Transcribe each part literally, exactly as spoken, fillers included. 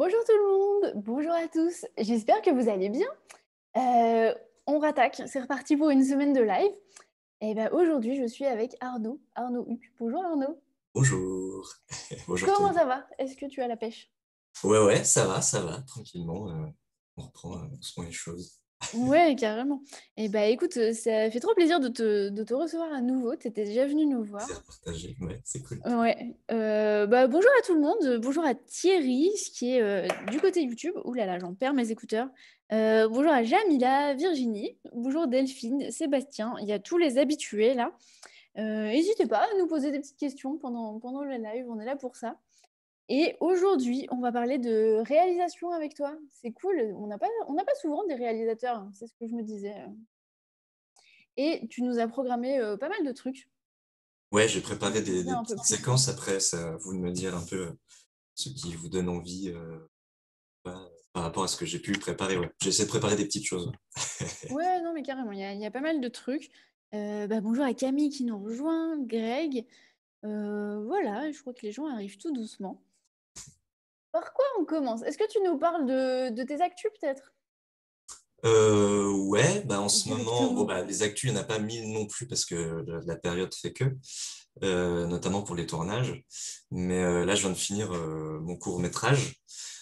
Bonjour tout le monde, bonjour à tous, j'espère que vous allez bien. Euh, on rattaque, c'est reparti pour une semaine de live. Et ben aujourd'hui, je suis avec Arnaud, Arnaud Huc. Bonjour Arnaud. Bonjour. Bonjour tout le Comment monde. ça va? Est-ce que tu as la pêche? Ouais, ouais, ça va, ça va, tranquillement. euh, on reprend euh, doucement les choses. Ouais, carrément. Et ben écoute, euh, ça fait trop plaisir de te, de te recevoir à nouveau. Tu étais déjà venu nous C'est voir. à partager, ouais, c'est cool. Ouais. Euh, bah, bonjour à tout le monde. Euh, Bonjour à Thierry, qui est euh, du côté YouTube. Ouh là là, j'en perds mes écouteurs. Euh, bonjour à Jamila, Virginie. Bonjour Delphine, Sébastien. Il y a tous les habitués là. Euh, n'hésitez pas à nous poser des petites questions pendant, pendant le live. On est là pour ça. Et aujourd'hui, on va parler de réalisation avec toi. C'est cool. On n'a pas, on n'a pas souvent des réalisateurs, hein. C'est ce que je me disais. Et tu nous as programmé euh, pas mal de trucs. Ouais, j'ai On préparé va en des, dire des un peu petites plus. séquences après, ça, à vous de me dire un peu euh, ce qui vous donne envie euh, bah, par rapport à ce que j'ai pu préparer. Ouais. J'ai essayé de préparer des petites choses. Ouais, non, mais carrément, il y a, il y a pas mal de trucs. Euh, bah, bonjour à Camille qui nous rejoint, Greg. Euh, voilà, je crois que les gens arrivent tout doucement. Par quoi on commence? Est-ce que tu nous parles de, de tes actus peut-être? Euh, ouais, bah en ce moment, bon, Directement. bah, les actus, il n'y en a pas mille non plus parce que la, la période fait que, euh, notamment pour les tournages. Mais euh, là, je viens de finir euh, mon court-métrage.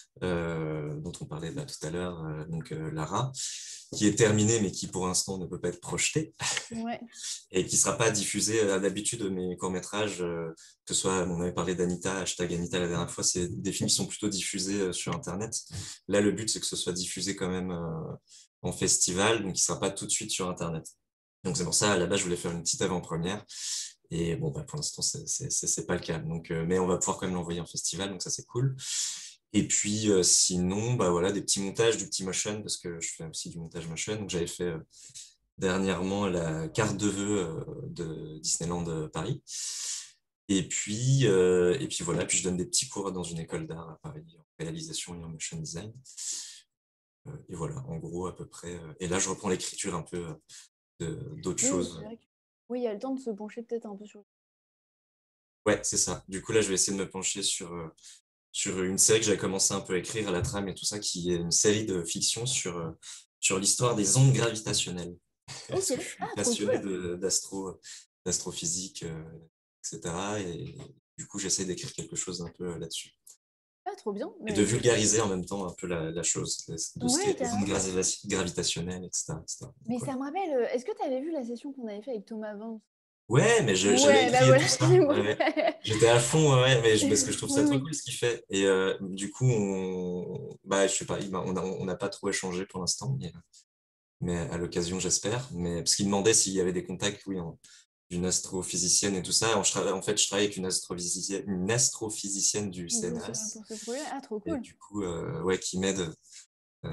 Euh, dont on parlait là tout à l'heure, euh, donc euh, Lara, qui est terminée mais qui pour l'instant ne peut pas être projetée Ouais. et qui sera pas diffusée. À d'habitude, mes courts-métrages, euh, que ce soit, on avait parlé d'Anita, hashtag Anita la dernière fois, c'est des films qui sont plutôt diffusés euh, sur Internet. Là, le but, c'est que ce soit diffusé quand même euh, en festival, donc il sera pas tout de suite sur Internet. Donc c'est pour ça, à la base, je voulais faire une petite avant-première. Et bon, bah, pour l'instant, c'est c'est- c'est- c'est pas le cas. Donc, euh, mais on va pouvoir quand même l'envoyer en festival, donc ça, c'est cool. Et puis, euh, sinon, bah voilà, des petits montages, du petit motion, parce que je fais aussi du montage motion. Donc, j'avais fait euh, dernièrement la carte de vœux euh, de Disneyland euh, Paris. Et puis, euh, et puis voilà, puis je donne des petits cours dans une école d'art à Paris, en réalisation et en motion design. Euh, et voilà, en gros, à peu près. euh, Et là, je reprends l'écriture un peu euh, de- d'autres Oui, c'est choses. vrai que... Oui, il y a le temps de se pencher peut-être un peu sur... Ouais, c'est ça. Du coup, là, je vais essayer de me pencher sur, euh, sur une série que j'avais commencé un peu à écrire à la trame et tout ça, qui est une série de fiction sur, euh, sur l'histoire des ondes gravitationnelles. Ok. Parce que je suis Ah, trop passionné cool. de, d'astro, d'astrophysique, euh, et cetera. Et du coup, j'essaie d'écrire quelque chose un peu euh, là-dessus. Ah, trop bien. Et de Mais c'est... vulgariser en même temps un peu la, la chose, de ce Ouais, qu'est les ondes carrément. gravi- gravitationnelles, et cetera, et cetera. Mais Donc, voilà. ça me rappelle... euh, Est-ce que tu avais vu la session qu'on avait fait avec Thomas Vance? Ouais, mais je- j'avais Ouais, bah écrit et voilà. tout ça. Ouais, ouais. J'étais à fond, ouais, ouais, mais je- parce que je trouve ça Oui, trop oui. cool ce qu'il fait. Et euh, du coup, on, bah, je sais pas, il m'a- on a- on n'a pas trop échangé pour l'instant, mais, mais à l'occasion, j'espère. Mais parce qu'il demandait s'il y avait des contacts, oui, en- d'une astrophysicienne et tout ça. En, je tra- en fait, je travaille avec une astrophysicienne, une astrophysicienne du De ce- C N R S. pour ce projet. Ah, trop Et cool. du coup, euh, ouais, qui m'aide, euh,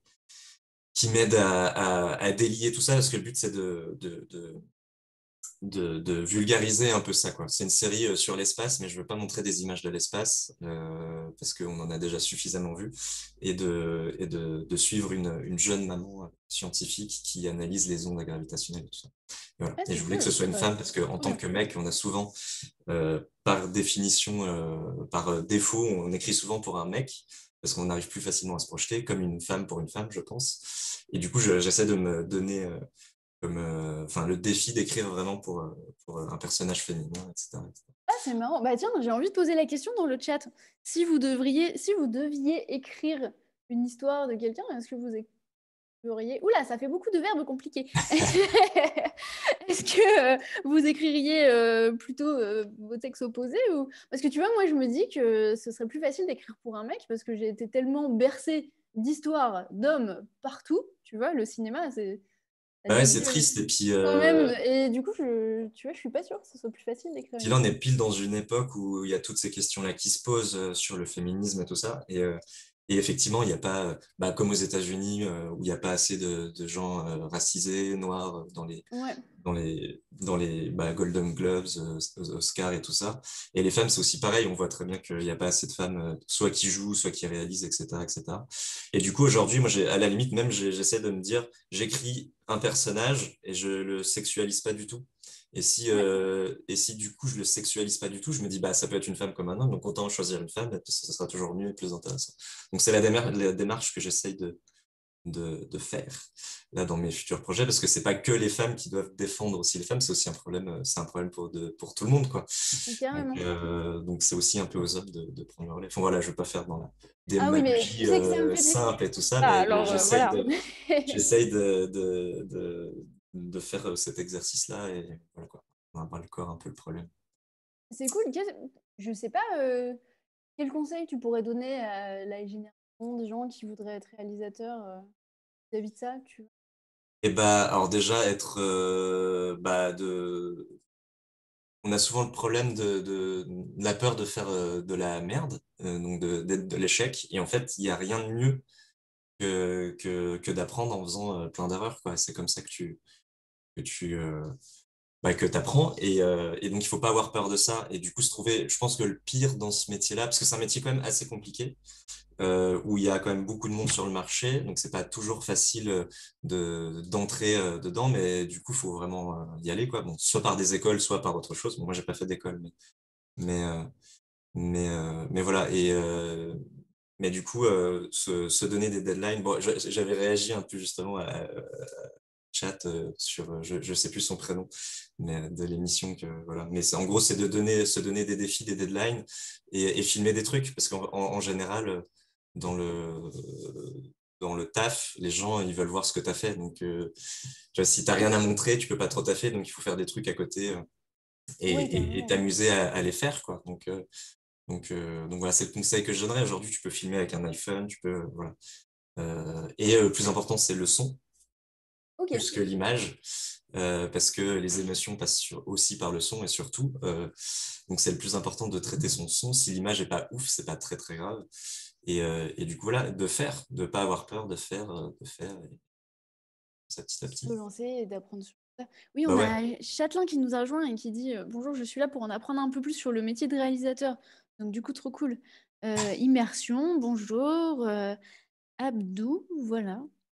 qui m'aide à, à, à délier tout ça, parce que le but, c'est de, de, de de, de vulgariser un peu ça, quoi. C'est une série euh, sur l'espace, mais je veux pas montrer des images de l'espace euh, parce qu'on en a déjà suffisamment vu, et de, et de, de suivre une, une jeune maman euh, scientifique qui analyse les ondes gravitationnelles et tout ça. Et voilà. Ah, Et c'est je voulais que ce cool. soit une Bah, femme parce qu'en trop tant bien. que mec, on a souvent, euh, par définition, euh, par euh, défaut, on écrit souvent pour un mec parce qu'on arrive plus facilement à se projeter, comme une femme pour une femme, je pense. Et du coup, je- j'essaie de me donner euh, comme euh, enfin le défi d'écrire vraiment pour, euh, pour un personnage féminin, et cetera, et cetera. Ah, c'est marrant. Bah tiens, j'ai envie de poser la question dans le chat. Si vous devriez, si vous deviez écrire une histoire de quelqu'un, est-ce que vous écririez... Oula, ça fait beaucoup de verbes compliqués. Est-ce que euh, vous écririez euh, plutôt euh, vos textes opposés ou... Parce que tu vois, moi, je me dis que ce serait plus facile d'écrire pour un mec parce que j'ai été tellement bercée d'histoires d'hommes partout. Tu vois, le cinéma, c'est... ça Bah ouais, c'est dégueule triste. Et puis, quand même. euh, Et du coup, je, tu vois, je suis pas sûre que ce soit plus facile d'écrire puis une là, on histoire. est pile dans une époque où il y a toutes ces questions-là qui se posent euh, sur le féminisme et tout ça. Et, euh, et effectivement, il n'y a pas, euh, bah, comme aux États-Unis, euh, où il n'y a pas assez de, de gens euh, racisés, noirs euh, dans les, Ouais. dans les, dans les bah, Golden Globes, euh, Oscars et tout ça. Et les femmes, c'est aussi pareil. On voit très bien qu'il n'y a pas assez de femmes, euh, soit qui jouent, soit qui réalisent, et cetera, et cetera. Et du coup, aujourd'hui, moi, j'ai, à la limite, même, j'ai- j'essaie de me dire, j'écris un personnage et je le sexualise pas du tout. Et si, Ouais. euh, et si du coup je le sexualise pas du tout, je me dis bah ça peut être une femme comme un homme, donc autant choisir une femme, ça sera toujours mieux et plus intéressant. Donc c'est la, démar la démarche que j'essaye de, de, de faire là dans mes futurs projets, parce que c'est pas que les femmes qui doivent défendre aussi les femmes, c'est aussi un problème, euh, c'est un problème pour, de, pour tout le monde, quoi. Donc Carrément. euh, donc c'est aussi un peu aux hommes de, de prendre le relais. Enfin voilà, je veux pas faire dans la Ah oui, mais démagogie tu sais que ça me euh, fait plaisir. simple et tout ça, Ah, mais alors euh, j'essaye voilà. de j'essaye de, de, de, de faire euh, cet exercice-là et voilà quoi. On va voir le corps un peu le problème. C'est cool. Qu'est-ce- Je sais pas, euh, quel conseil tu pourrais donner à la génération des gens qui voudraient être réalisateurs euh, vis-à-vis de ça, tu vois? Et bah alors déjà être euh, bah de on a souvent le problème de, de, de la peur de faire euh, de la merde, euh, donc de, d'être de l'échec. Et en fait, il n'y a rien de mieux que, que, que d'apprendre en faisant euh, plein d'erreurs, quoi. C'est comme ça que tu, que tu, euh, bah, que t'apprends. Et, euh, et donc, il faut pas avoir peur de ça. Et du coup, se trouver, je pense que le pire dans ce métier-là, parce que c'est un métier quand même assez compliqué, euh, où il y a quand même beaucoup de monde sur le marché, donc c'est pas toujours facile euh, de d'entrer euh, dedans, mais du coup, il faut vraiment euh, y aller, quoi. Bon, soit par des écoles, soit par autre chose. Bon, moi, j'ai pas fait d'école, mais mais euh, mais euh, mais voilà. Et euh, mais du coup, euh, se, se donner des deadlines. Bon, je- j'avais réagi un peu justement à, à chat euh, sur, euh, je je sais plus son prénom, mais euh, de l'émission que voilà. Mais c'est en gros, c'est de donner se donner des défis, des deadlines et, et filmer des trucs, parce qu'en en, en général euh, dans le dans le taf, les gens, ils veulent voir ce que tu as fait. Donc, euh, tu vois, si tu n'as rien à montrer, tu peux pas trop taffer. Donc, il faut faire des trucs à côté euh, Oui, et et carrément. t'amuser à, à les faire, quoi. Donc, euh, donc, euh, donc voilà, c'est le conseil que je donnerais. Aujourd'hui, tu peux filmer avec un iPhone, tu peux, euh, voilà. Euh, et euh, le plus important, c'est le son, Ok. plus que l'image, euh, parce que les émotions passent sur- aussi par le son et surtout. Euh, donc, c'est le plus important de traiter son son. Si l'image est pas ouf, c'est pas très très grave. Et, euh, et du coup, voilà, de faire, de pas avoir peur de faire, euh, de faire, et ça petit à Se petit. lancer et d'apprendre sur ça. Oui, Bah on ouais. a Châtelain qui nous a rejoint et qui dit euh, bonjour, je suis là pour en apprendre un peu plus sur le métier de réalisateur. Donc, du coup, trop cool. Euh, immersion, bonjour. euh, Abdou, voilà.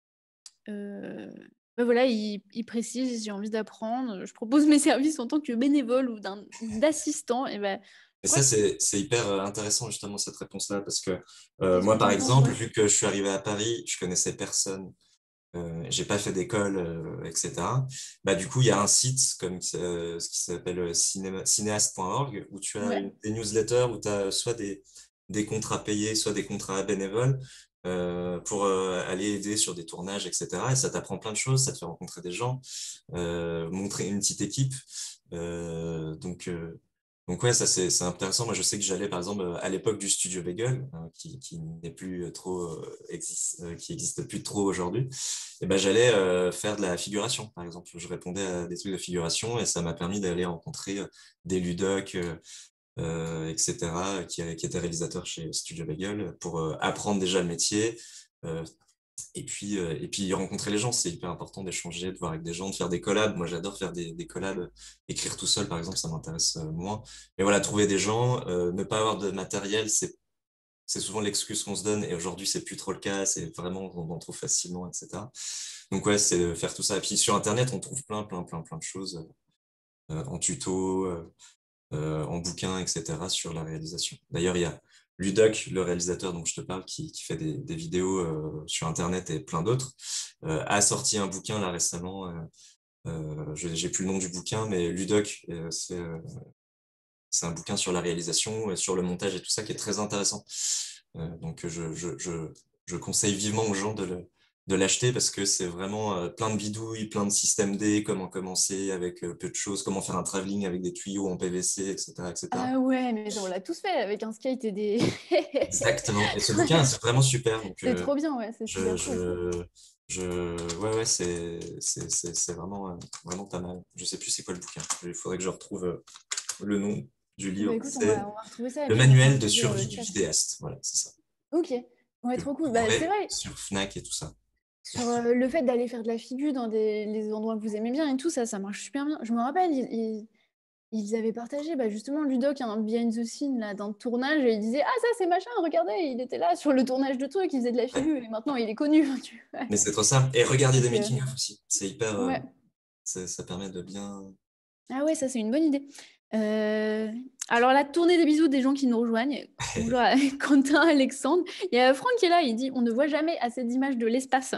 Euh, ben voilà, il, il précise, j'ai envie d'apprendre, je propose mes services en tant que bénévole ou d'un ou d'assistant. Et ben, je Et crois ça, que c'est, c'est hyper euh, intéressant, justement, cette réponse-là, parce que euh, qu'est-ce que moi, tu par en penses, exemple, toi? vu que je suis arrivé à Paris, je connaissais personne. Euh, j'ai pas fait d'école, euh, et cetera. Bah, du coup, il y a un site comme euh, ce qui s'appelle euh, cinéma- cinéaste point org où tu as Ouais, une- des newsletters où tu as soit des, des contrats payés, soit des contrats bénévoles euh, pour euh, aller aider sur des tournages, et cetera. Et ça t'apprend plein de choses, ça te fait rencontrer des gens, euh, montrer une petite équipe. Euh, donc, euh, donc ouais, ça c'est c'est intéressant. Moi, je sais que j'allais par exemple euh, à l'époque du Studio Bagel, hein, qui, qui n'est plus trop euh, existe, euh, qui existe plus trop aujourd'hui. Et ben j'allais euh, faire de la figuration, par exemple. Je répondais à des trucs de figuration et ça m'a permis d'aller rencontrer euh, des ludocs, euh, euh, et cetera, qui, qui étaient réalisateurs chez Studio Bagel pour euh, apprendre déjà le métier. Euh, et puis, euh, et puis rencontrer les gens, c'est hyper important d'échanger, de voir avec des gens, de faire des collabs. Moi, j'adore faire des, des collabs. Écrire tout seul, par exemple, ça m'intéresse euh, moins. Mais voilà, trouver des gens, euh, ne pas avoir de matériel, c'est c'est souvent l'excuse qu'on se donne. Et aujourd'hui, c'est plus trop le cas. C'est vraiment, on en trouve facilement, et cetera. Donc ouais, c'est faire tout ça. Et puis sur Internet, on trouve plein, plein, plein, plein de choses euh, en tuto, euh, euh, en bouquin, et cetera sur la réalisation. D'ailleurs, il y a Ludoc, le réalisateur dont je te parle, qui, qui fait des, des vidéos euh, sur Internet et plein d'autres, euh, a sorti un bouquin là récemment. Euh, euh, je- j'ai plus le nom du bouquin, mais Ludoc, euh, c'est euh, c'est un bouquin sur la réalisation, et sur le montage et tout ça qui est très intéressant. Euh, donc je, je, je, je conseille vivement aux gens de le, de l'acheter parce que c'est vraiment euh, plein de bidouilles, plein de systèmes D, comment commencer avec euh, peu de choses, comment faire un travelling avec des tuyaux en P V C, et cetera, et cetera. ah ouais, mais ça, on l'a tous fait avec un skate et des. Exactement. Et ce bouquin, Ouais. c'est vraiment super. Donc, C'est euh, trop bien, ouais, c'est je, super cool. je, je, ouais, ouais, c'est, c'est, c'est, c'est vraiment, euh, vraiment pas mal. Je sais plus c'est quoi le bouquin. Il faudrait que je retrouve euh, le nom du Bah livre. écoute, on C'est va, on va retrouver ça et Le puis on va manuel de partager dans le survie du chat. vidéaste. Voilà, c'est ça. Ok, ouais, Que vous trop cool. Bah c'est trouverez vrai, sur Fnac et tout ça. sur euh, le fait d'aller faire de la figure dans des, les endroits que vous aimez bien et tout, ça, ça marche super bien. Je me rappelle, ils, ils- ils avaient partagé, bah justement, Ludoc, un behind the scene là, d'un tournage, et il disait, ah ça c'est machin, regardez, il était là sur le tournage de trucs, il faisait de la Ouais. figure, et maintenant il est connu. Tu vois. Mais c'est trop ça. Et regardez des Donc, euh, making-of aussi. C'est hyper, euh, ouais. c'est- ça permet de bien, Ah ouais, ça c'est une bonne idée. Euh, Alors la tournée des bisous des gens qui nous rejoignent. Bonjour à Quentin, Alexandre. Il y a Franck qui est là, il dit on ne voit jamais assez d'images de l'espace.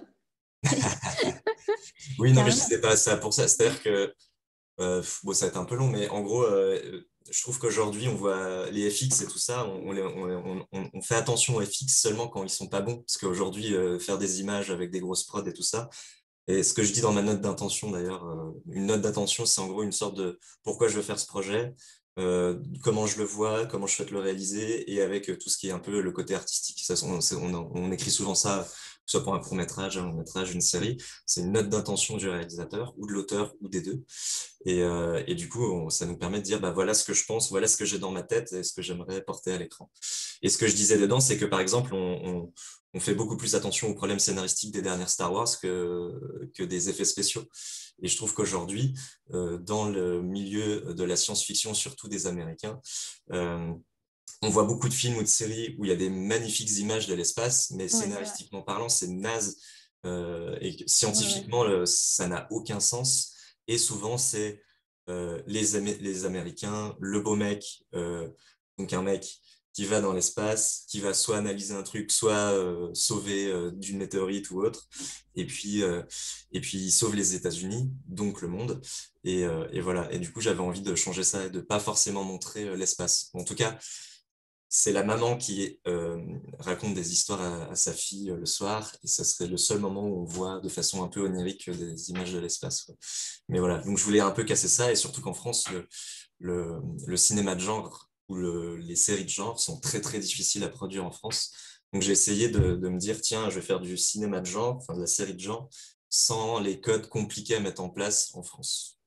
Oui, non, mais je Carrément. disais pas ça pour ça. C'est-à-dire que, euh, bon, ça va être un peu long, mais en gros, euh, je trouve qu'aujourd'hui, on voit les F X et tout ça, on, on, les- on- on- on fait attention aux F X seulement quand ils sont pas bons. Parce qu'aujourd'hui, euh, faire des images avec des grosses prods et tout ça, et ce que je dis dans ma note d'intention d'ailleurs, euh, une note d'intention, c'est en gros une sorte de pourquoi je veux faire ce projet, euh, comment je le vois, comment je souhaite le réaliser, et avec euh, tout ce qui est un peu le côté artistique. Ça, on, c'est- on, on écrit souvent ça, que ce soit pour un court métrage, un long métrage, une série. C'est une note d'intention du réalisateur ou de l'auteur ou des deux. Et, euh, et du coup, on- ça nous permet de dire, bah, voilà ce que je pense, voilà ce que j'ai dans ma tête et ce que j'aimerais porter à l'écran. Et ce que je disais dedans, c'est que par exemple, on, on, on fait beaucoup plus attention aux problèmes scénaristiques des dernières Star Wars que, que des effets spéciaux. Et je trouve qu'aujourd'hui, euh, dans le milieu de la science-fiction, surtout des Américains, euh, on voit beaucoup de films ou de séries où il y a des magnifiques images de l'espace, mais Ouais, c'est vrai. scénaristiquement parlant, c'est naze. Euh, et que Ouais, ouais. scientifiquement, le- ça n'a aucun sens. Et souvent, c'est euh, les, Amé- les Américains, le beau mec, euh, donc un mec qui va dans l'espace, qui va soit analyser un truc, soit euh, sauver euh, d'une météorite ou autre. Et puis, euh, et puis, il sauve les États-Unis, donc le monde. Et, euh, et voilà. Et du coup, j'avais envie de changer ça et de pas forcément montrer euh, l'espace. En tout cas, c'est la maman qui euh, raconte des histoires à, à sa fille euh, le soir, et ce serait le seul moment où on voit de façon un peu onirique euh, des images de l'espace, quoi. Mais voilà, donc je voulais un peu casser ça, et surtout qu'en France, le, le, le cinéma de genre ou le, les séries de genre sont très très difficiles à produire en France. Donc j'ai essayé de, de me dire, tiens, je vais faire du cinéma de genre, enfin de la série de genre, sans les codes compliqués à mettre en place en France.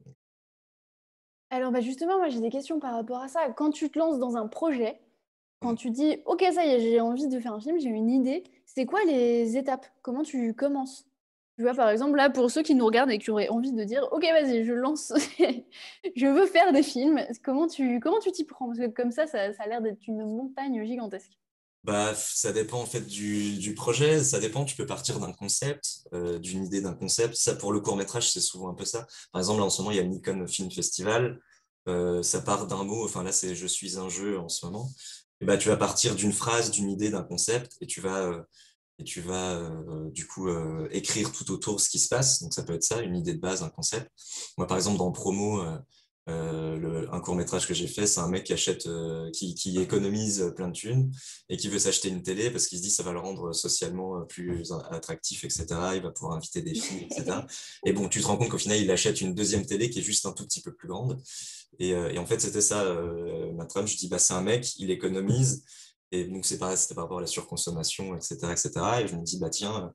Alors bah justement, moi j'ai des questions par rapport à ça. Quand tu te lances dans un projet, quand Mm. tu dis ok, ça y est, j'ai envie de faire un film, j'ai une idée, c'est quoi les étapes? Comment tu commences? Tu vois, par exemple, là, pour ceux qui nous regardent et qui auraient envie de dire ok, vas-y, je lance, je veux faire des films, comment tu comment tu t'y prends? Parce que comme ça, ça, ça a l'air d'être une montagne gigantesque. Bah, ça dépend en fait du, du projet, ça dépend, tu peux partir d'un concept, euh, d'une idée d'un concept. Ça, pour le court-métrage, c'est souvent un peu ça. Par exemple, là, en ce moment, il y a le Nikon Film Festival, euh, ça part d'un mot, enfin là, c'est je suis un jeu en ce moment. Et bah, tu vas partir d'une phrase, d'une idée, d'un concept, et tu vas, euh, et tu vas euh, du coup euh, écrire tout autour ce qui se passe. Donc ça peut être ça, une idée de base, un concept. Moi, par exemple, dans Promo, euh, euh, le, un court métrage que j'ai fait, c'est un mec qui achète, euh, qui, qui économise plein de thunes et qui veut s'acheter une télé parce qu'il se dit ça va le rendre socialement euh, plus attractif, et cetera. Il va pouvoir inviter des filles, et cetera. Et bon, tu te rends compte qu'au final, il achète une deuxième télé qui est juste un tout petit peu plus grande. Et, euh, et en fait, c'était ça, euh, ma trame. Je dis, bah, c'est un mec, il économise. Et donc, c'est pareil, c'était par rapport à la surconsommation, et cetera, et cetera. Et je me dis, bah, tiens,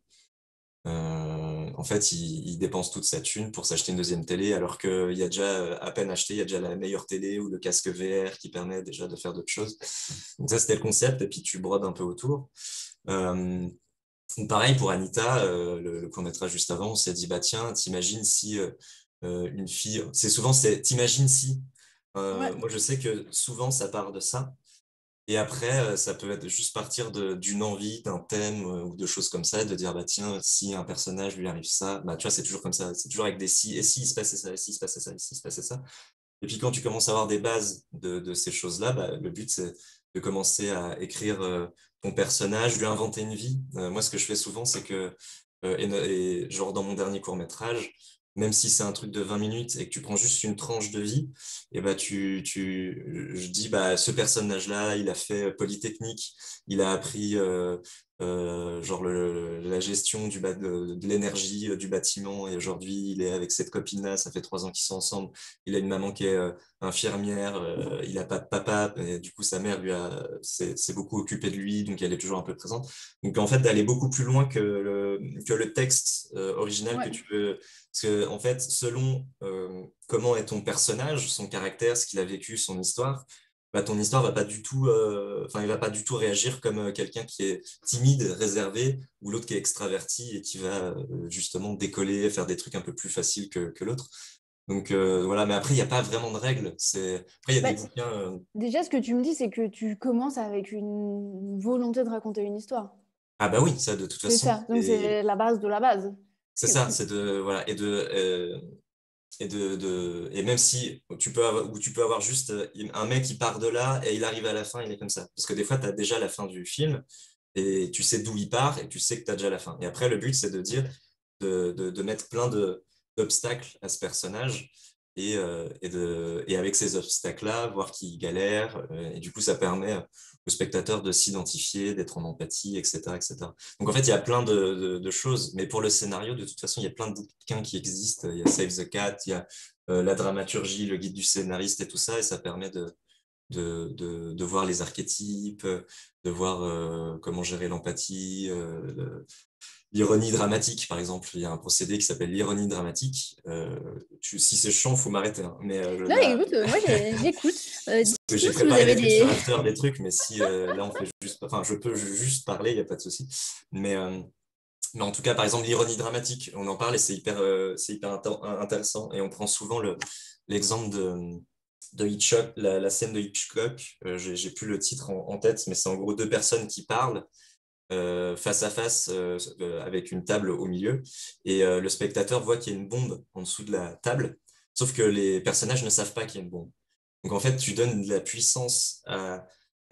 euh, en fait, il, il dépense toute sa thune pour s'acheter une deuxième télé, alors qu'il y a déjà, euh, à peine acheté, il y a déjà la meilleure télé ou le casque V R qui permet déjà de faire d'autres choses. Donc, ça, c'était le concept. Et puis, tu brodes un peu autour. Euh, Pareil pour Anita, euh, le, le court-métrage juste avant, on s'est dit, bah, tiens, t'imagines si euh, euh, une fille, c'est souvent, c'est, t'imagines si. Ouais. Euh, moi, je sais que souvent, ça part de ça. Et après, euh, ça peut être juste partir de- d'une envie, d'un thème euh, ou de choses comme ça, de dire, bah tiens, si un personnage lui arrive ça, bah tu vois, c'est toujours comme ça, c'est toujours avec des si, et si il se passait ça, et si il se passait ça, et si il se passait ça. Et puis quand tu commences à avoir des bases de, de ces choses-là, bah, le but, c'est de commencer à écrire euh, ton personnage, lui inventer une vie. Euh, moi, ce que je fais souvent, c'est que, euh, et, no- et genre dans mon dernier court-métrage, même si c'est un truc de vingt minutes et que tu prends juste une tranche de vie, et bah tu, tu, je dis, bah, ce personnage-là, il a fait Polytechnique, il a appris euh, euh, genre le, la gestion du, ba- de, de l'énergie euh, du bâtiment, et aujourd'hui, il est avec cette copine-là, ça fait trois ans qu'ils sont ensemble. Il a une maman qui est euh, infirmière, euh, il n'a pas de papa, et du coup sa mère lui a s'est s'est beaucoup occupée de lui, donc elle est toujours un peu présente. Donc en fait d'aller beaucoup plus loin que le, que le texte euh, original que Ouais. tu veux, parce que en fait selon euh, comment est ton personnage, son caractère, ce qu'il a vécu, son histoire, bah, ton histoire va pas du tout, euh, enfin il va pas du tout réagir comme euh, quelqu'un qui est timide, réservé, ou l'autre qui est extraverti et qui va euh, justement décoller, faire des trucs un peu plus faciles que, que l'autre. Donc euh, voilà, mais après, il n'y a pas vraiment de règles. C'est... Après, il y a Bah, des bouquins. euh, déjà, ce que tu me dis, c'est que tu commences avec une volonté de raconter une histoire. Ah bah oui, ça de toute C'est façon. ça. Donc Et c'est la base de la base. c'est Parce ça, que c'est de. Voilà. Et de. euh, et, de, de, et même si tu peux avoir, ou tu peux avoir juste un mec qui part de là et il arrive à la fin, il est comme ça. Parce que des fois, tu as déjà la fin du film et tu sais d'où il part et tu sais que tu as déjà la fin. Et après, le but, c'est de dire, de, de, de mettre plein de, d'obstacles à ce personnage et, euh, et, de, et avec ces obstacles-là, voir qu'il galère. Euh, et du coup, ça permet au spectateur de s'identifier, d'être en empathie, et cetera, et cetera. Donc en fait, il y a plein de, de, de choses. Mais pour le scénario, de toute façon, il y a plein de bouquins qui existent. Il y a Save the Cat, il y a euh, la dramaturgie, le guide du scénariste et tout ça. Et ça permet de, de, de, de voir les archétypes, de voir euh, comment gérer l'empathie, euh, le- l'ironie dramatique, par exemple. Il y a un procédé qui s'appelle l'ironie dramatique. Euh, tu, si c'est chiant, il faut m'arrêter, hein. Mais euh, Non, là, écoute, euh, moi j'ai- j'écoute. Euh, j'ai dites-nous si vous préparé avez des trucs sur des. After, des trucs, mais si euh, là, on fait juste, enfin, je peux juste parler, il n'y a pas de souci. Mais, euh, mais en tout cas, par exemple, l'ironie dramatique, on en parle et c'est hyper, euh, c'est hyper inter- intéressant. Et on prend souvent le, l'exemple de, de Hitchcock, la, la scène de Hitchcock. Euh, j'ai, j'ai plus le titre en, en tête, mais c'est en gros deux personnes qui parlent euh, face à face euh, euh, avec une table au milieu. Et euh, le spectateur voit qu'il y a une bombe en dessous de la table, sauf que les personnages ne savent pas qu'il y a une bombe. Donc en fait, tu donnes de la puissance à,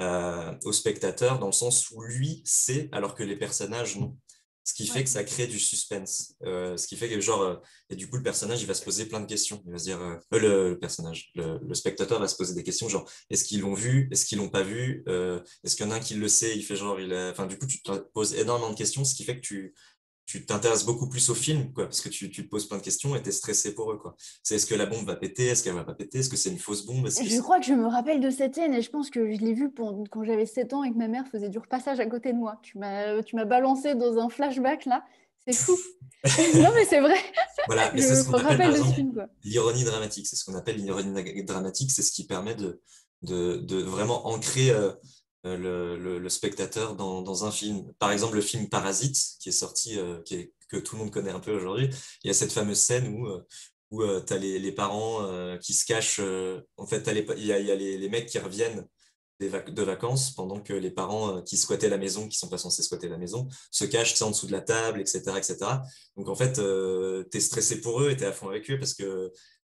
à, au spectateur dans le sens où lui sait alors que les personnages non. Ce qui fait Ouais. que ça crée du suspense. Euh, ce qui fait que genre, euh, et du coup, le personnage, il va se poser plein de questions. Il va se dire, euh, euh, le, le personnage, le, le spectateur va se poser des questions, genre, est-ce qu'ils l'ont vu? Est-ce qu'ils l'ont pas vu? Euh, est-ce qu'il y en a un qui le sait? Il fait genre, il a... Enfin, du coup, tu te poses énormément de questions, ce qui fait que tu, tu t'intéresses beaucoup plus au film, quoi, parce que tu, tu te poses plein de questions et tu es stressé pour eux, quoi. C'est est-ce que la bombe va péter? Est-ce qu'elle va pas péter? Est-ce que c'est une fausse bombe? Est-ce que Je c'est... crois que je me rappelle de cette scène et je pense que je l'ai vue pour- quand j'avais sept ans et que ma mère faisait du repassage à côté de moi. Tu m'as, tu m'as balancé dans un flashback là. C'est fou. Non, mais c'est vrai. Voilà, mais Je c'est ce qu'on me appelle, par rappelle de ce exemple, film, quoi. l'ironie dramatique. C'est ce qu'on appelle l'ironie dramatique, c'est ce qui permet de, de, de vraiment ancrer euh, euh, le, le, le spectateur dans, dans un film. Par exemple, le film Parasite, qui est sorti, euh, qui est, que tout le monde connaît un peu aujourd'hui, il y a cette fameuse scène où, euh, où euh, tu as les, les parents euh, qui se cachent. Euh, en fait, t'as les, il y a, il y a les, les mecs qui reviennent des vac- de vacances pendant que les parents euh, qui squattaient la maison, qui sont pas censés squatter la maison, se cachent tu sais, en dessous de la table, et cetera, et cetera. Donc en fait, euh, tu es stressé pour eux et tu es à fond avec eux parce que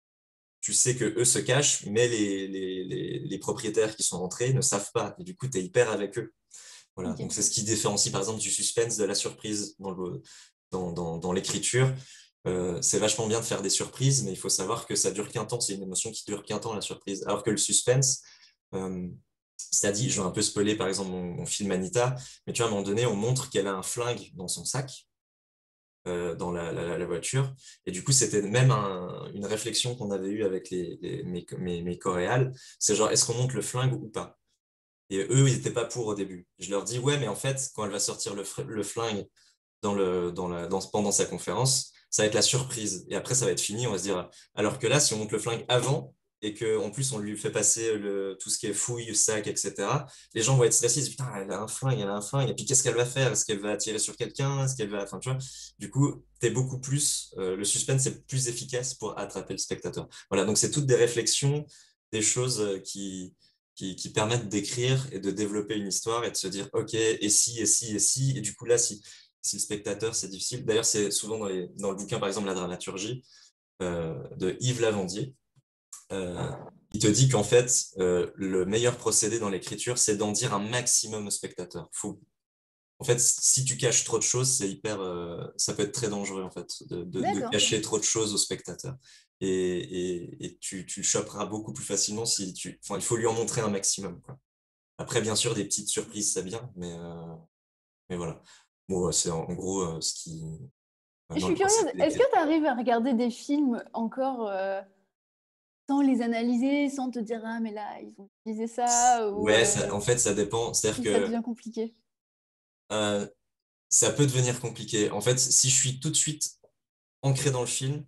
tu sais que eux se cachent, mais les, les, les, les propriétaires qui sont rentrés ne savent pas. Et du coup, tu es hyper avec eux. Voilà. Ok. Donc c'est ce qui différencie par exemple du suspense de la surprise dans le, dans, dans, dans l'écriture. Euh, c'est vachement bien de faire des surprises, mais il faut savoir que ça dure qu'un temps. C'est une émotion qui dure qu'un temps, la surprise. Alors que le suspense, euh, c'est-à-dire, je vais un peu spoiler par exemple mon, mon film Anita, mais tu vois, à un moment donné, on montre qu'elle a un flingue dans son sac euh, dans la, la, la, voiture. Et du coup, c'était même un, une réflexion qu'on avait eue avec les, les, mes, mes, mes coréales. C'est genre, est-ce qu'on monte le flingue ou pas? Et eux, ils n'étaient pas pour au début. Je leur dis, ouais, mais en fait, quand elle va sortir le, le flingue dans le, dans la, dans, pendant sa conférence, ça va être la surprise. Et après, ça va être fini, on va se dire. Alors que là, si on monte le flingue avant et qu'en plus, on lui fait passer le, tout ce qui est fouille, sac, et cetera, les gens vont être stressés. Ils se disent, putain, elle a un flingue, elle a un flingue. Et puis, qu'est-ce qu'elle va faire? Est-ce qu'elle va tirer sur quelqu'un? Est-ce qu'elle va. Enfin, tu vois, du coup, t'es beaucoup plus. Euh, le suspense est plus efficace pour attraper le spectateur. Voilà, donc c'est toutes des réflexions, des choses qui. Qui, qui permettent d'écrire et de développer une histoire et de se dire, OK, et si, et si, et si. Et du coup, là, si, si le spectateur, c'est difficile. D'ailleurs, c'est souvent dans, les, dans le bouquin, par exemple, La dramaturgie euh, de Yves Lavandier. Euh, il te dit qu'en fait, euh, le meilleur procédé dans l'écriture, c'est d'en dire un maximum au spectateur. Faut, en fait, si tu caches trop de choses, c'est hyper, euh, ça peut être très dangereux, en fait, de, de, de D'accord. cacher trop de choses au spectateur. Et, et, et tu, tu le choperas beaucoup plus facilement si tu. Enfin, il faut lui en montrer un maximum, quoi. Après, bien sûr, des petites surprises, c'est bien, mais, euh, mais voilà. Bon, ouais, c'est en, en gros euh, ce qui. Je Dans suis le procédé curieuse, est-ce que d'écriture. tu arrives à regarder des films encore euh, sans les analyser, sans te dire, ah, mais là, ils ont utilisé ça, ou, Ouais, ça- euh, en fait, ça dépend. C'est-à-dire ou ça que devient compliqué? euh, ça peut devenir compliqué. En fait, si je suis tout de suite ancré dans le film,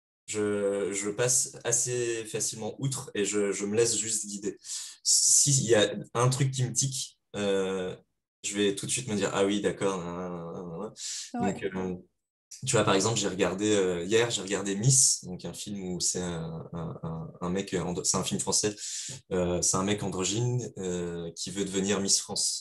je, je passe assez facilement outre et je, je me laisse juste guider. S'il y a un truc qui me tique, euh, je vais tout de suite me dire, ah oui, d'accord. Nan, nan, nan, nan. Ouais. Donc, euh, tu vois, par exemple, j'ai regardé euh, hier, j'ai regardé Miss, donc un film où c'est un, un, un- un mec, c'est un film français, euh, c'est un mec androgyne euh, qui veut devenir Miss France.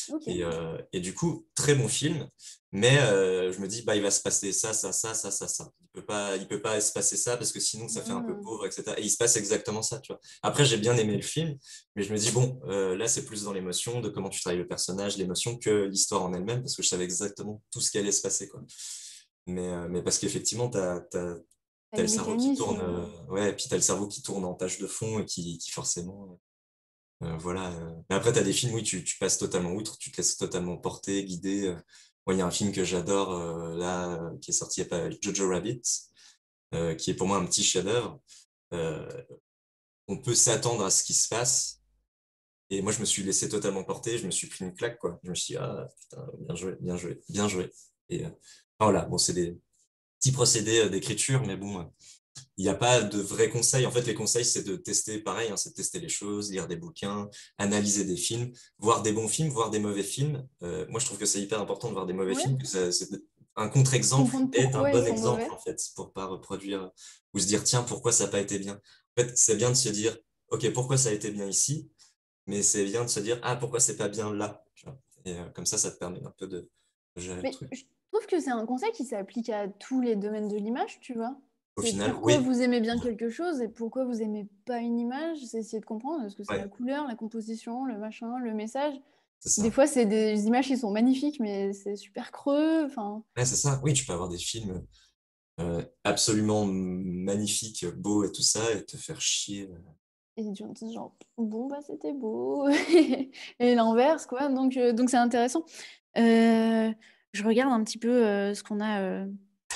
Ok. Et, euh, et du coup, très bon film, mais euh, je me dis, bah, il va se passer ça, ça, ça, ça, ça, ça. Il peut pas, il peut pas se passer ça parce que sinon, ça fait un peu Hmm. pauvre, et cetera. Et il se passe exactement ça, tu vois. Après, j'ai bien aimé le film, mais je me dis, bon, euh, là, c'est plus dans l'émotion, de comment tu travailles le personnage, l'émotion, que l'histoire en elle-même, parce que je savais exactement tout ce qui allait se passer, quoi. Mais, euh, mais parce qu'effectivement, tu as, t'as, T'as t'as les le cerveau qui mécanismes. tourne, euh, euh, ouais, et puis tu as le cerveau qui tourne en tâche de fond et qui, qui forcément. Euh, voilà. euh. Mais après, tu as des films, oui, tu, tu passes totalement outre, tu te laisses totalement porter, guider. euh. Moi, il y a un film que j'adore, euh, là, euh, qui est sorti il n'y a pas, Jojo Rabbit, euh, qui est pour moi un petit chef-d'œuvre. Euh, on peut s'attendre à ce qui se passe. Et moi, je me suis laissé totalement porter, je me suis pris une claque, quoi. Je me suis dit, ah, putain, bien joué, bien joué, bien joué. Et euh, enfin, voilà, bon, c'est des petits procédés euh, d'écriture, mais bon, euh, il n'y a pas de vrais conseils. En fait, les conseils, c'est de tester pareil, hein, c'est de tester les choses, lire des bouquins, analyser des films, voir des bons films, voir des mauvais films. Euh, moi, je trouve que c'est hyper important de voir des mauvais Ouais. films, que ça, c'est un contre-exemple Comprendre est un pourquoi ils bon sont exemple, mauvais. en fait, pour pas reproduire ou se dire, tiens, pourquoi ça n'a pas été bien. En fait, c'est bien de se dire, OK, pourquoi ça a été bien ici, mais c'est bien de se dire, ah, pourquoi c'est pas bien là, tu vois. Et euh, comme ça, ça te permet un peu de gérer le Mais truc. je trouve que c'est un conseil qui s'applique à tous les domaines de l'image, tu vois. Au C'est final, pourquoi oui, vous aimez bien quelque chose et pourquoi vous aimez pas une image. C'est essayer de comprendre. Est-ce que c'est la ouais, couleur, la composition, le machin, le message? c'est Des ça. fois, c'est des images qui sont magnifiques, mais c'est super creux. Enfin, Ouais, c'est ça. Oui, tu peux avoir des films euh, absolument magnifique, beau et tout ça, et te faire chier. et du genre, bon, bah, c'était beau. Et l'inverse, quoi. Donc, euh, donc c'est intéressant. Euh, je regarde un petit peu euh, ce qu'on a. euh,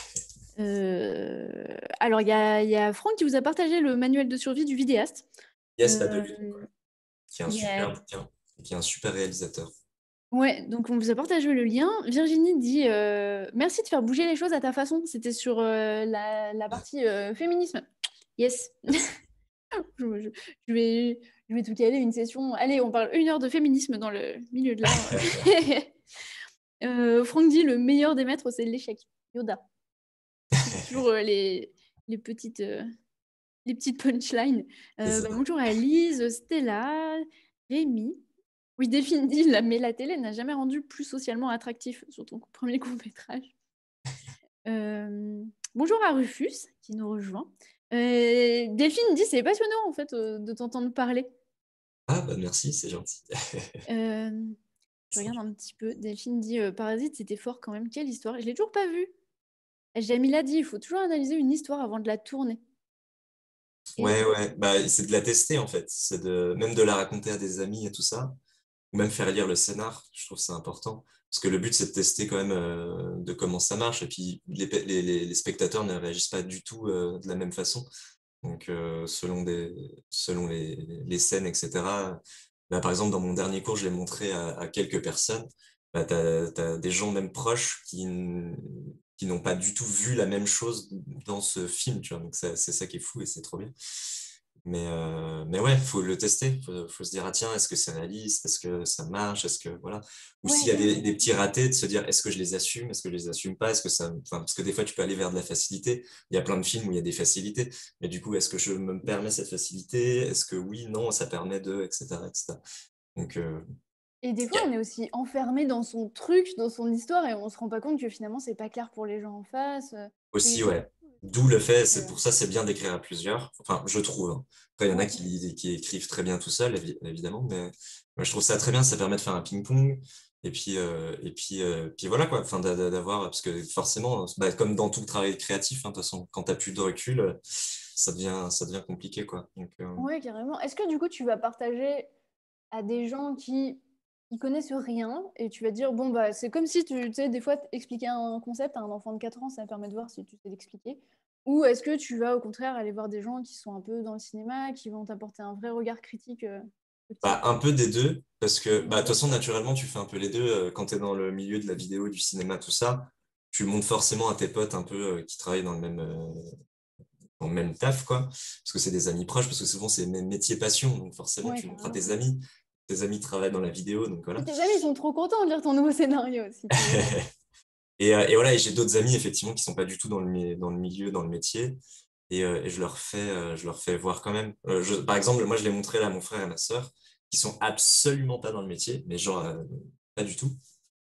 euh, Alors, il y a, il y a Franck qui vous a partagé le manuel de survie du vidéaste. Yes, bah de Euh, lui, quoi. Qui est un il y a- super bouquin, et qui est un super réalisateur. Ouais, donc on vous a partagé le lien. Virginie dit euh, merci de faire bouger les choses à ta façon. C'était sur euh, la, la Ah, partie euh, féminisme. Yes. yes. Je, je- je vais, je vais tout caler une session. Allez, on parle une heure de féminisme dans le milieu de l'art. Euh, Franck dit le meilleur des maîtres, c'est l'échec. Yoda. Toujours euh, les, les petites, euh, les petites punchlines. C'est Euh, ça. bah, bonjour à Lise, Stella, Rémi. Oui, Delphine dit la, mais la télé n'a jamais rendu plus socialement attractif sur ton premier court-métrage. Euh, bonjour à Rufus qui nous rejoint. Euh, Delphine dit c'est passionnant en fait euh, de t'entendre parler. Ah, bah merci, c'est gentil. Euh, je regarde un petit peu. Delphine dit euh, Parasite, c'était fort quand même. Quelle histoire? Je l'ai toujours pas vu. Jamila dit il faut toujours analyser une histoire avant de la tourner. Et Ouais, ouais, bah c'est de la tester en fait. C'est de même de la raconter à des amis et tout ça, ou même faire lire le scénar, je trouve que c'est important. Parce que le but, c'est de tester quand même euh, de comment ça marche. Et puis, les, les, les- les spectateurs ne réagissent pas du tout euh, de la même façon. Donc, euh, selon, des, selon les, les scènes, et cetera. Là, par exemple, dans mon dernier cours, je l'ai montré à, à quelques personnes. Bah, tu as, des gens même proches qui, n- qui n'ont pas du tout vu la même chose dans ce film, tu vois. Donc, ça- c'est ça qui est fou et c'est trop bien. Mais, euh, mais ouais, faut le tester. Faut, faut se dire, ah tiens, est-ce que c'est réaliste? Est-ce que ça marche? Est-ce que, voilà. Ou s'il ouais, y a des, des carrément. petits ratés, de se dire, est-ce que je les assume? Est-ce que je les assume pas? Est-ce que ça, enfin, parce que des fois, tu peux aller vers de la facilité. Il y a plein de films où il y a des facilités. Mais du coup, est-ce que je me permets cette facilité? Est-ce que oui, non, ça permet de, et cetera, et cetera. Donc, euh, Et des fois, yeah. on est aussi enfermé dans son truc, dans son histoire, et on se rend pas compte que finalement, c'est pas clair pour les gens en face. euh, C'est Aussi, quelque chose. ouais. D'où le fait, c'est que- pour ça, c'est bien d'écrire à plusieurs. Enfin, je trouve, hein. Après, il y en a Ouais. qui, qui écrivent très bien tout seul, évi- évidemment, mais moi, je trouve ça très bien. Ça permet de faire un ping-pong. Et puis, euh, et puis, euh, puis voilà, quoi. Enfin, d'a- d'a- d'avoir, parce que forcément, bah, comme dans tout travail créatif, hein, de toute façon, quand t'as plus de recul, euh, ça devient, ça devient compliqué, quoi. Donc, euh, Ouais, carrément. Est-ce que du coup, tu vas partager à des gens qui y connaissent rien et tu vas dire, bon, bah, c'est comme si tu, tu sais, des fois, expliquer un concept à un enfant de quatre ans, ça permet de voir si tu sais l'expliquer. Ou est-ce que tu vas au contraire aller voir des gens qui sont un peu dans le cinéma, qui vont t'apporter un vrai regard critique euh, plus petit? bah, un peu des deux, parce que, bah, de toute Ok. façon, naturellement, tu fais un peu les deux. euh, Quand tu es dans le milieu de la vidéo, du cinéma, tout ça, tu montres forcément à tes potes un peu euh, qui travaillent dans le même, euh, dans le même taf, quoi. Parce que c'est des amis proches, parce que souvent, c'est même métier passion. Donc, forcément, Ouais, tu montres à carrément. tes amis. Tes amis travaillent dans la vidéo, donc Et voilà. tes amis sont trop contents de lire ton nouveau scénario, si tu veux. Et, euh, et voilà, et j'ai d'autres amis, effectivement, qui sont pas du tout dans le, mi- dans le milieu, dans le métier. Et, euh, et je leur fais, euh, je leur fais voir quand même. Euh, je- par exemple, moi, je l'ai montré là à mon frère et à ma sœur, qui sont absolument pas dans le métier, mais genre, euh, pas du tout.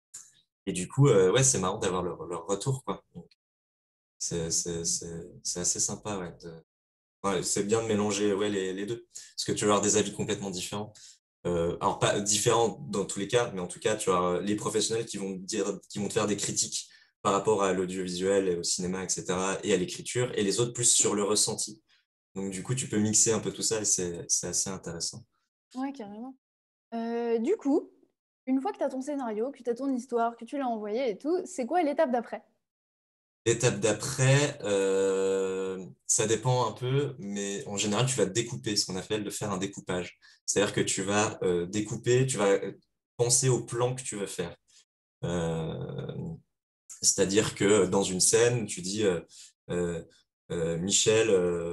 Et du coup, euh, ouais, c'est marrant d'avoir leur, leur retour, quoi. Donc, c'est c'est- c'est- c'est assez sympa, ouais. de- ouais, c'est bien de mélanger ouais, les, les deux. Parce que tu vas avoir des avis complètement différents. Euh, alors, pas différents dans tous les cas, mais en tout cas, tu as euh, les professionnels qui vont te dire, qui vont te faire des critiques par rapport à l'audiovisuel, et au cinéma, et cetera, et à l'écriture, et les autres plus sur le ressenti. Donc, du coup, tu peux mixer un peu tout ça et c'est c'est assez intéressant. Ouais, carrément. Euh, du coup, une fois que tu as ton scénario, que tu as ton histoire, que tu l'as envoyé et tout, c'est quoi l'étape d'après? L'étape d'après, euh, ça dépend un peu, mais en général, tu vas découper, ce qu'on appelle de faire un découpage. C'est-à-dire que tu vas euh, découper, tu vas euh, penser au plan que tu veux faire. Euh, C'est-à-dire que dans une scène, tu dis euh, euh, euh, Michel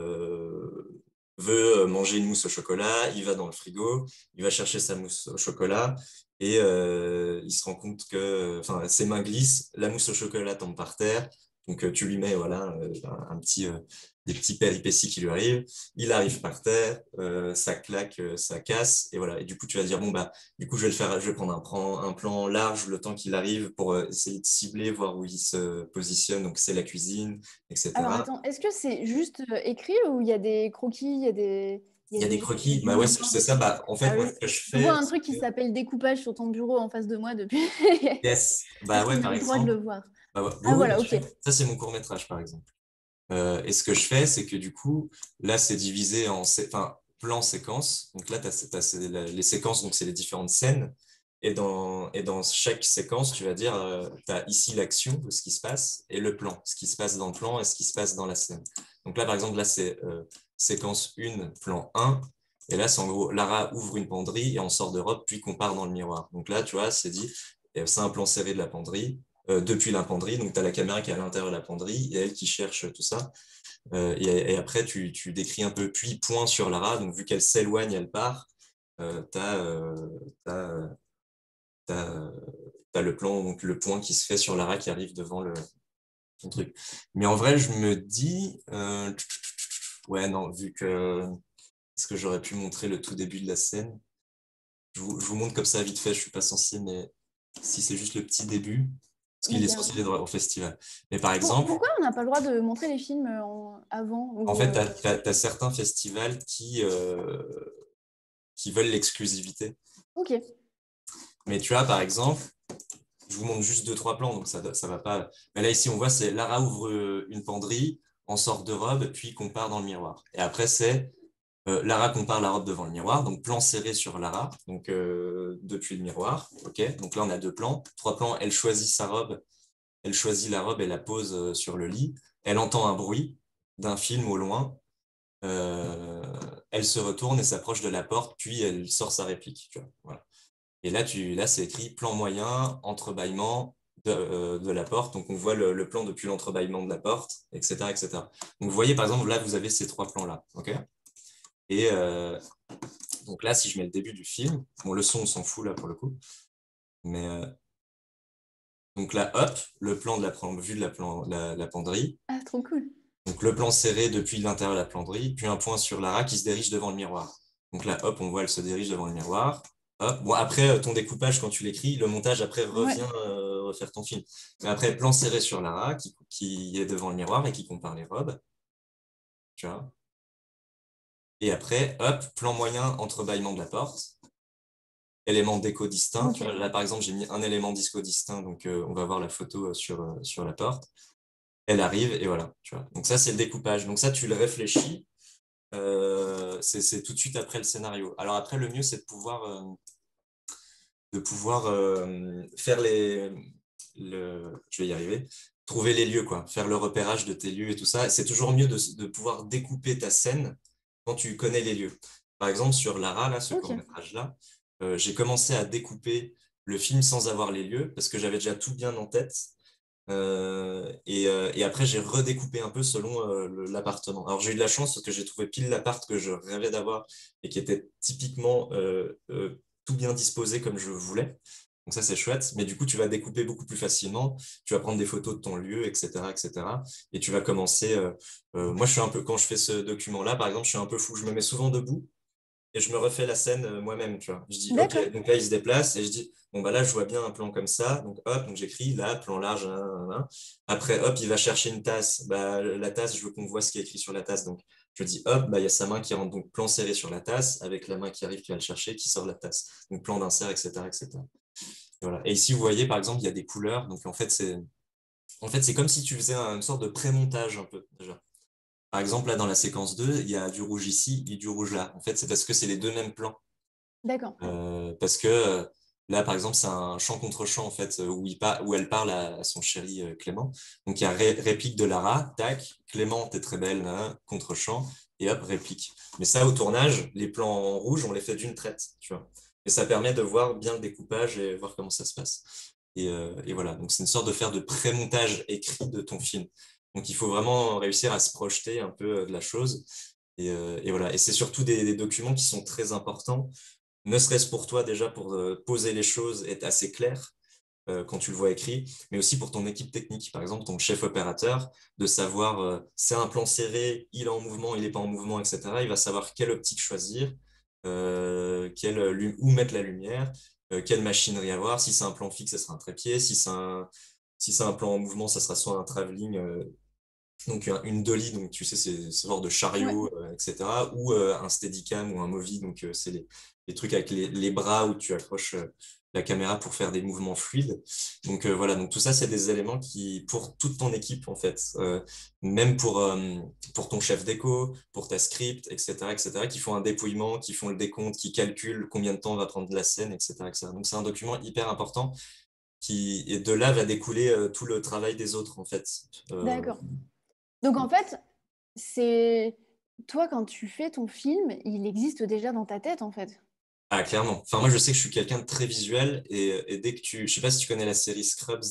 euh, veut manger une mousse au chocolat, il va dans le frigo, il va chercher sa mousse au chocolat et euh, il se rend compte que enfin, ses mains glissent, la mousse au chocolat tombe par terre. Donc euh, tu lui mets voilà, euh, un, un petit, euh, des petits péripéties qui lui arrivent. Il arrive par terre, euh, ça claque, euh, ça casse, et voilà. Et du coup, tu vas dire, bon, bah, du coup, je vais le faire, je vais prendre un plan, un plan large le temps qu'il arrive pour euh, essayer de cibler, voir où il se positionne. Donc, c'est la cuisine, Alors et cetera. attends, est-ce que c'est juste euh, écrit ou il y a des croquis, il y a des, il y Il a y a des des croquis. Bah ouais, c'est documents c'est ça. et tout? Bah, en fait, Ah moi, oui. ce que je Je vois fais, un c'est truc qui que- s'appelle découpage sur ton bureau en face de moi depuis. yes, bah Est-ce ouais, qu'on a par le droit de exemple. le voir? Bah ouais. Ah Oui, oui, bien voilà, ok. sûr. Ça, c'est mon court-métrage, par exemple. Euh, et ce que je fais, c'est que du coup, là, c'est divisé en sé- enfin, plan séquence. Donc là, tu as, les séquences, donc c'est les différentes scènes. Et dans, et dans chaque séquence, tu vas dire, tu as ici l'action de ce qui se passe et le plan, ce qui se passe dans le plan et ce qui se passe dans la scène. Donc là, par exemple, là, c'est euh, séquence un, plan un. Et là, c'est en gros, Lara ouvre une penderie et on sort de robe, puis qu'on part dans le miroir. Donc là, tu vois, c'est dit, euh, c'est un plan serré de la penderie euh, depuis la penderie. Donc, tu as la caméra qui est à l'intérieur de la penderie et elle qui cherche tout ça. Euh, et, et, après, tu, tu, décris un peu, puis point sur Lara. Donc, vu qu'elle s'éloigne, elle part. Euh, tu as, euh, t'as, t'as, t'as le plan, donc le point qui se fait sur Lara qui arrive devant le, ton truc. Mais en vrai, je me dis, euh, ouais, non, vu que est-ce que j'aurais pu montrer le tout début de la scène? Je vous, je vous montre comme ça vite fait, je suis pas censé, mais si c'est juste le petit début, parce qu'il Oui, est censé carrément. être au festival. Mais par Pour- exemple, pourquoi on n'a pas le droit de montrer les films euh, en- avant en ou fait, euh, tu as, certains festivals qui, euh, qui veulent l'exclusivité. Ok, Mais tu as, par exemple, je vous montre juste deux, trois plans, donc ça ça va pas. Mais là, ici, on voit, c'est Lara ouvre euh, une penderie, en sort de robe, puis compare dans le miroir. Et après, c'est euh, Lara compare la robe devant le miroir, donc plan serré sur Lara, donc euh, depuis le miroir. Ok, donc là, on a deux plans. Trois plans, elle choisit sa robe, elle choisit la robe et la pose euh, sur le lit. Elle entend un bruit d'un film au loin. Euh, elle se retourne et s'approche de la porte, puis elle sort sa réplique. Tu vois, voilà. Et là, tu, là, c'est écrit plan moyen, entrebâillement de, euh, de la porte. Donc, on voit le, le plan depuis l'entrebâillement de la porte, et cetera, et cetera. Donc, vous voyez, par exemple, là, vous avez ces trois plans-là. OK? Et euh, donc là, si je mets le début du film, bon, le son, on s'en fout là pour le coup. Mais euh, donc là, hop, le plan de la vue de la, plan, la, la penderie. ah, trop cool. Donc le plan serré depuis l'intérieur de la penderie, puis un point sur Lara qui se dirige devant le miroir. Donc là, hop, on voit, elle se dirige devant le miroir. Hop. Bon, après, euh, ton découpage, quand tu l'écris, le montage, après, Ouais. revient euh, refaire ton film. Mais après, plan serré sur Lara qui, qui est devant le miroir et qui compare les robes. Tu vois. Et après, hop, plan moyen, entrebâillement de la porte. Élément déco distinct. Tu Ok. vois, là, par exemple, j'ai mis un élément disco distinct, donc euh, on va voir la photo euh, sur, euh, sur la porte. Elle arrive et voilà. Tu vois. Donc ça, c'est le découpage. Donc ça, tu le réfléchis. Euh, c'est c'est tout de suite après le scénario. Alors après, le mieux, c'est de pouvoir, euh, de pouvoir euh, faire les... Le, je vais y arriver. Trouver les lieux, quoi. Faire le repérage de tes lieux et tout ça. C'est toujours mieux de, de pouvoir découper ta scène quand tu connais les lieux. Par exemple, sur Lara, là, ce Ok. court-métrage-là, euh, j'ai commencé à découper le film sans avoir les lieux parce que j'avais déjà tout bien en tête. Euh, et, euh, et après, j'ai redécoupé un peu selon euh, le- l'appartement. Alors, j'ai eu de la chance parce que j'ai trouvé pile l'appart que je rêvais d'avoir et qui était typiquement euh, euh, tout bien disposé comme je voulais. Donc ça, c'est chouette. Mais du coup, tu vas découper beaucoup plus facilement. Tu vas prendre des photos de ton lieu, et cetera, et cetera. Et tu vas commencer. Euh, euh, moi, je suis un peu quand je fais ce document-là, par exemple, je suis un peu fou. Je me mets souvent debout et je me refais la scène euh, moi-même, tu vois. Je dis, D'accord. ok, donc là, il se déplace et je dis, bon, bah là, je vois bien un plan comme ça. Donc, hop, donc j'écris là, plan large. Hein, hein, hein. Après, hop, il va chercher une tasse. Bah, la tasse, je veux qu'on voit ce qui est écrit sur la tasse. Donc, je dis, hop, bah, il y a sa main qui rentre, donc plan serré sur la tasse, avec la main qui arrive, qui va le chercher, qui sort la tasse. Donc, plan d'insert, et cetera, et cetera. Et voilà. Et ici, vous voyez, par exemple, il y a des couleurs. Donc, en fait, c'est en fait, c'est comme si tu faisais une sorte de pré-montage un peu, déjà. Par exemple, là, dans la séquence deux, il y a du rouge ici et du rouge là. En fait, c'est parce que c'est les deux mêmes plans. D'accord. Euh, parce que euh, là, par exemple, c'est un chant contre chant, en fait, euh, où, il par- où elle parle à, à son chéri euh, Clément. Donc, il y a ré- réplique de Lara, tac, Clément, t'es très belle, hein, contre chant, et hop, réplique. Mais ça, au tournage, les plans en rouge, on les fait d'une traite, tu vois. Et ça permet de voir bien le découpage et voir comment ça se passe. Et, euh, et voilà, donc c'est une sorte de faire de pré-montage écrit de ton film. Donc, il faut vraiment réussir à se projeter un peu euh, de la chose. Et, euh, et voilà. Et c'est surtout des, des documents qui sont très importants, ne serait-ce pour toi déjà pour euh, poser les choses, être assez clair euh, quand tu le vois écrit, mais aussi pour ton équipe technique, par exemple ton chef opérateur, de savoir euh, c'est un plan serré, il est en mouvement, il n'est pas en mouvement, et cetera. Il va savoir quelle optique choisir, euh, quelle, où mettre la lumière, euh, quelle machinerie avoir. Si c'est un plan fixe, ça sera un trépied. Si c'est un, si c'est un plan en mouvement, ça sera soit un travelling, euh, donc un- une dolly, donc tu sais, c'est ce genre de Ouais. chariot, euh, et cetera. Ou euh, un steadicam ou un Movi, donc euh, c'est les, les trucs avec les, les bras où tu accroches euh, la caméra pour faire des mouvements fluides. Donc euh, voilà, donc tout ça, c'est des éléments qui, pour toute ton équipe, en fait, euh, même pour, euh, pour ton chef déco, pour ta script, et cetera, et cetera, qui font un dépouillement, qui font le décompte, qui calculent combien de temps va prendre la scène, et cetera, et cetera. Donc c'est un document hyper important qui, et de là va découler euh, tout le travail des autres, en fait. Euh, D'accord. Donc en fait, c'est toi quand tu fais ton film, il existe déjà dans ta tête en fait. Ah, clairement. Enfin, moi, je sais que je suis quelqu'un de très visuel et, et dès que tu... Je sais pas si tu connais la série Scrubs.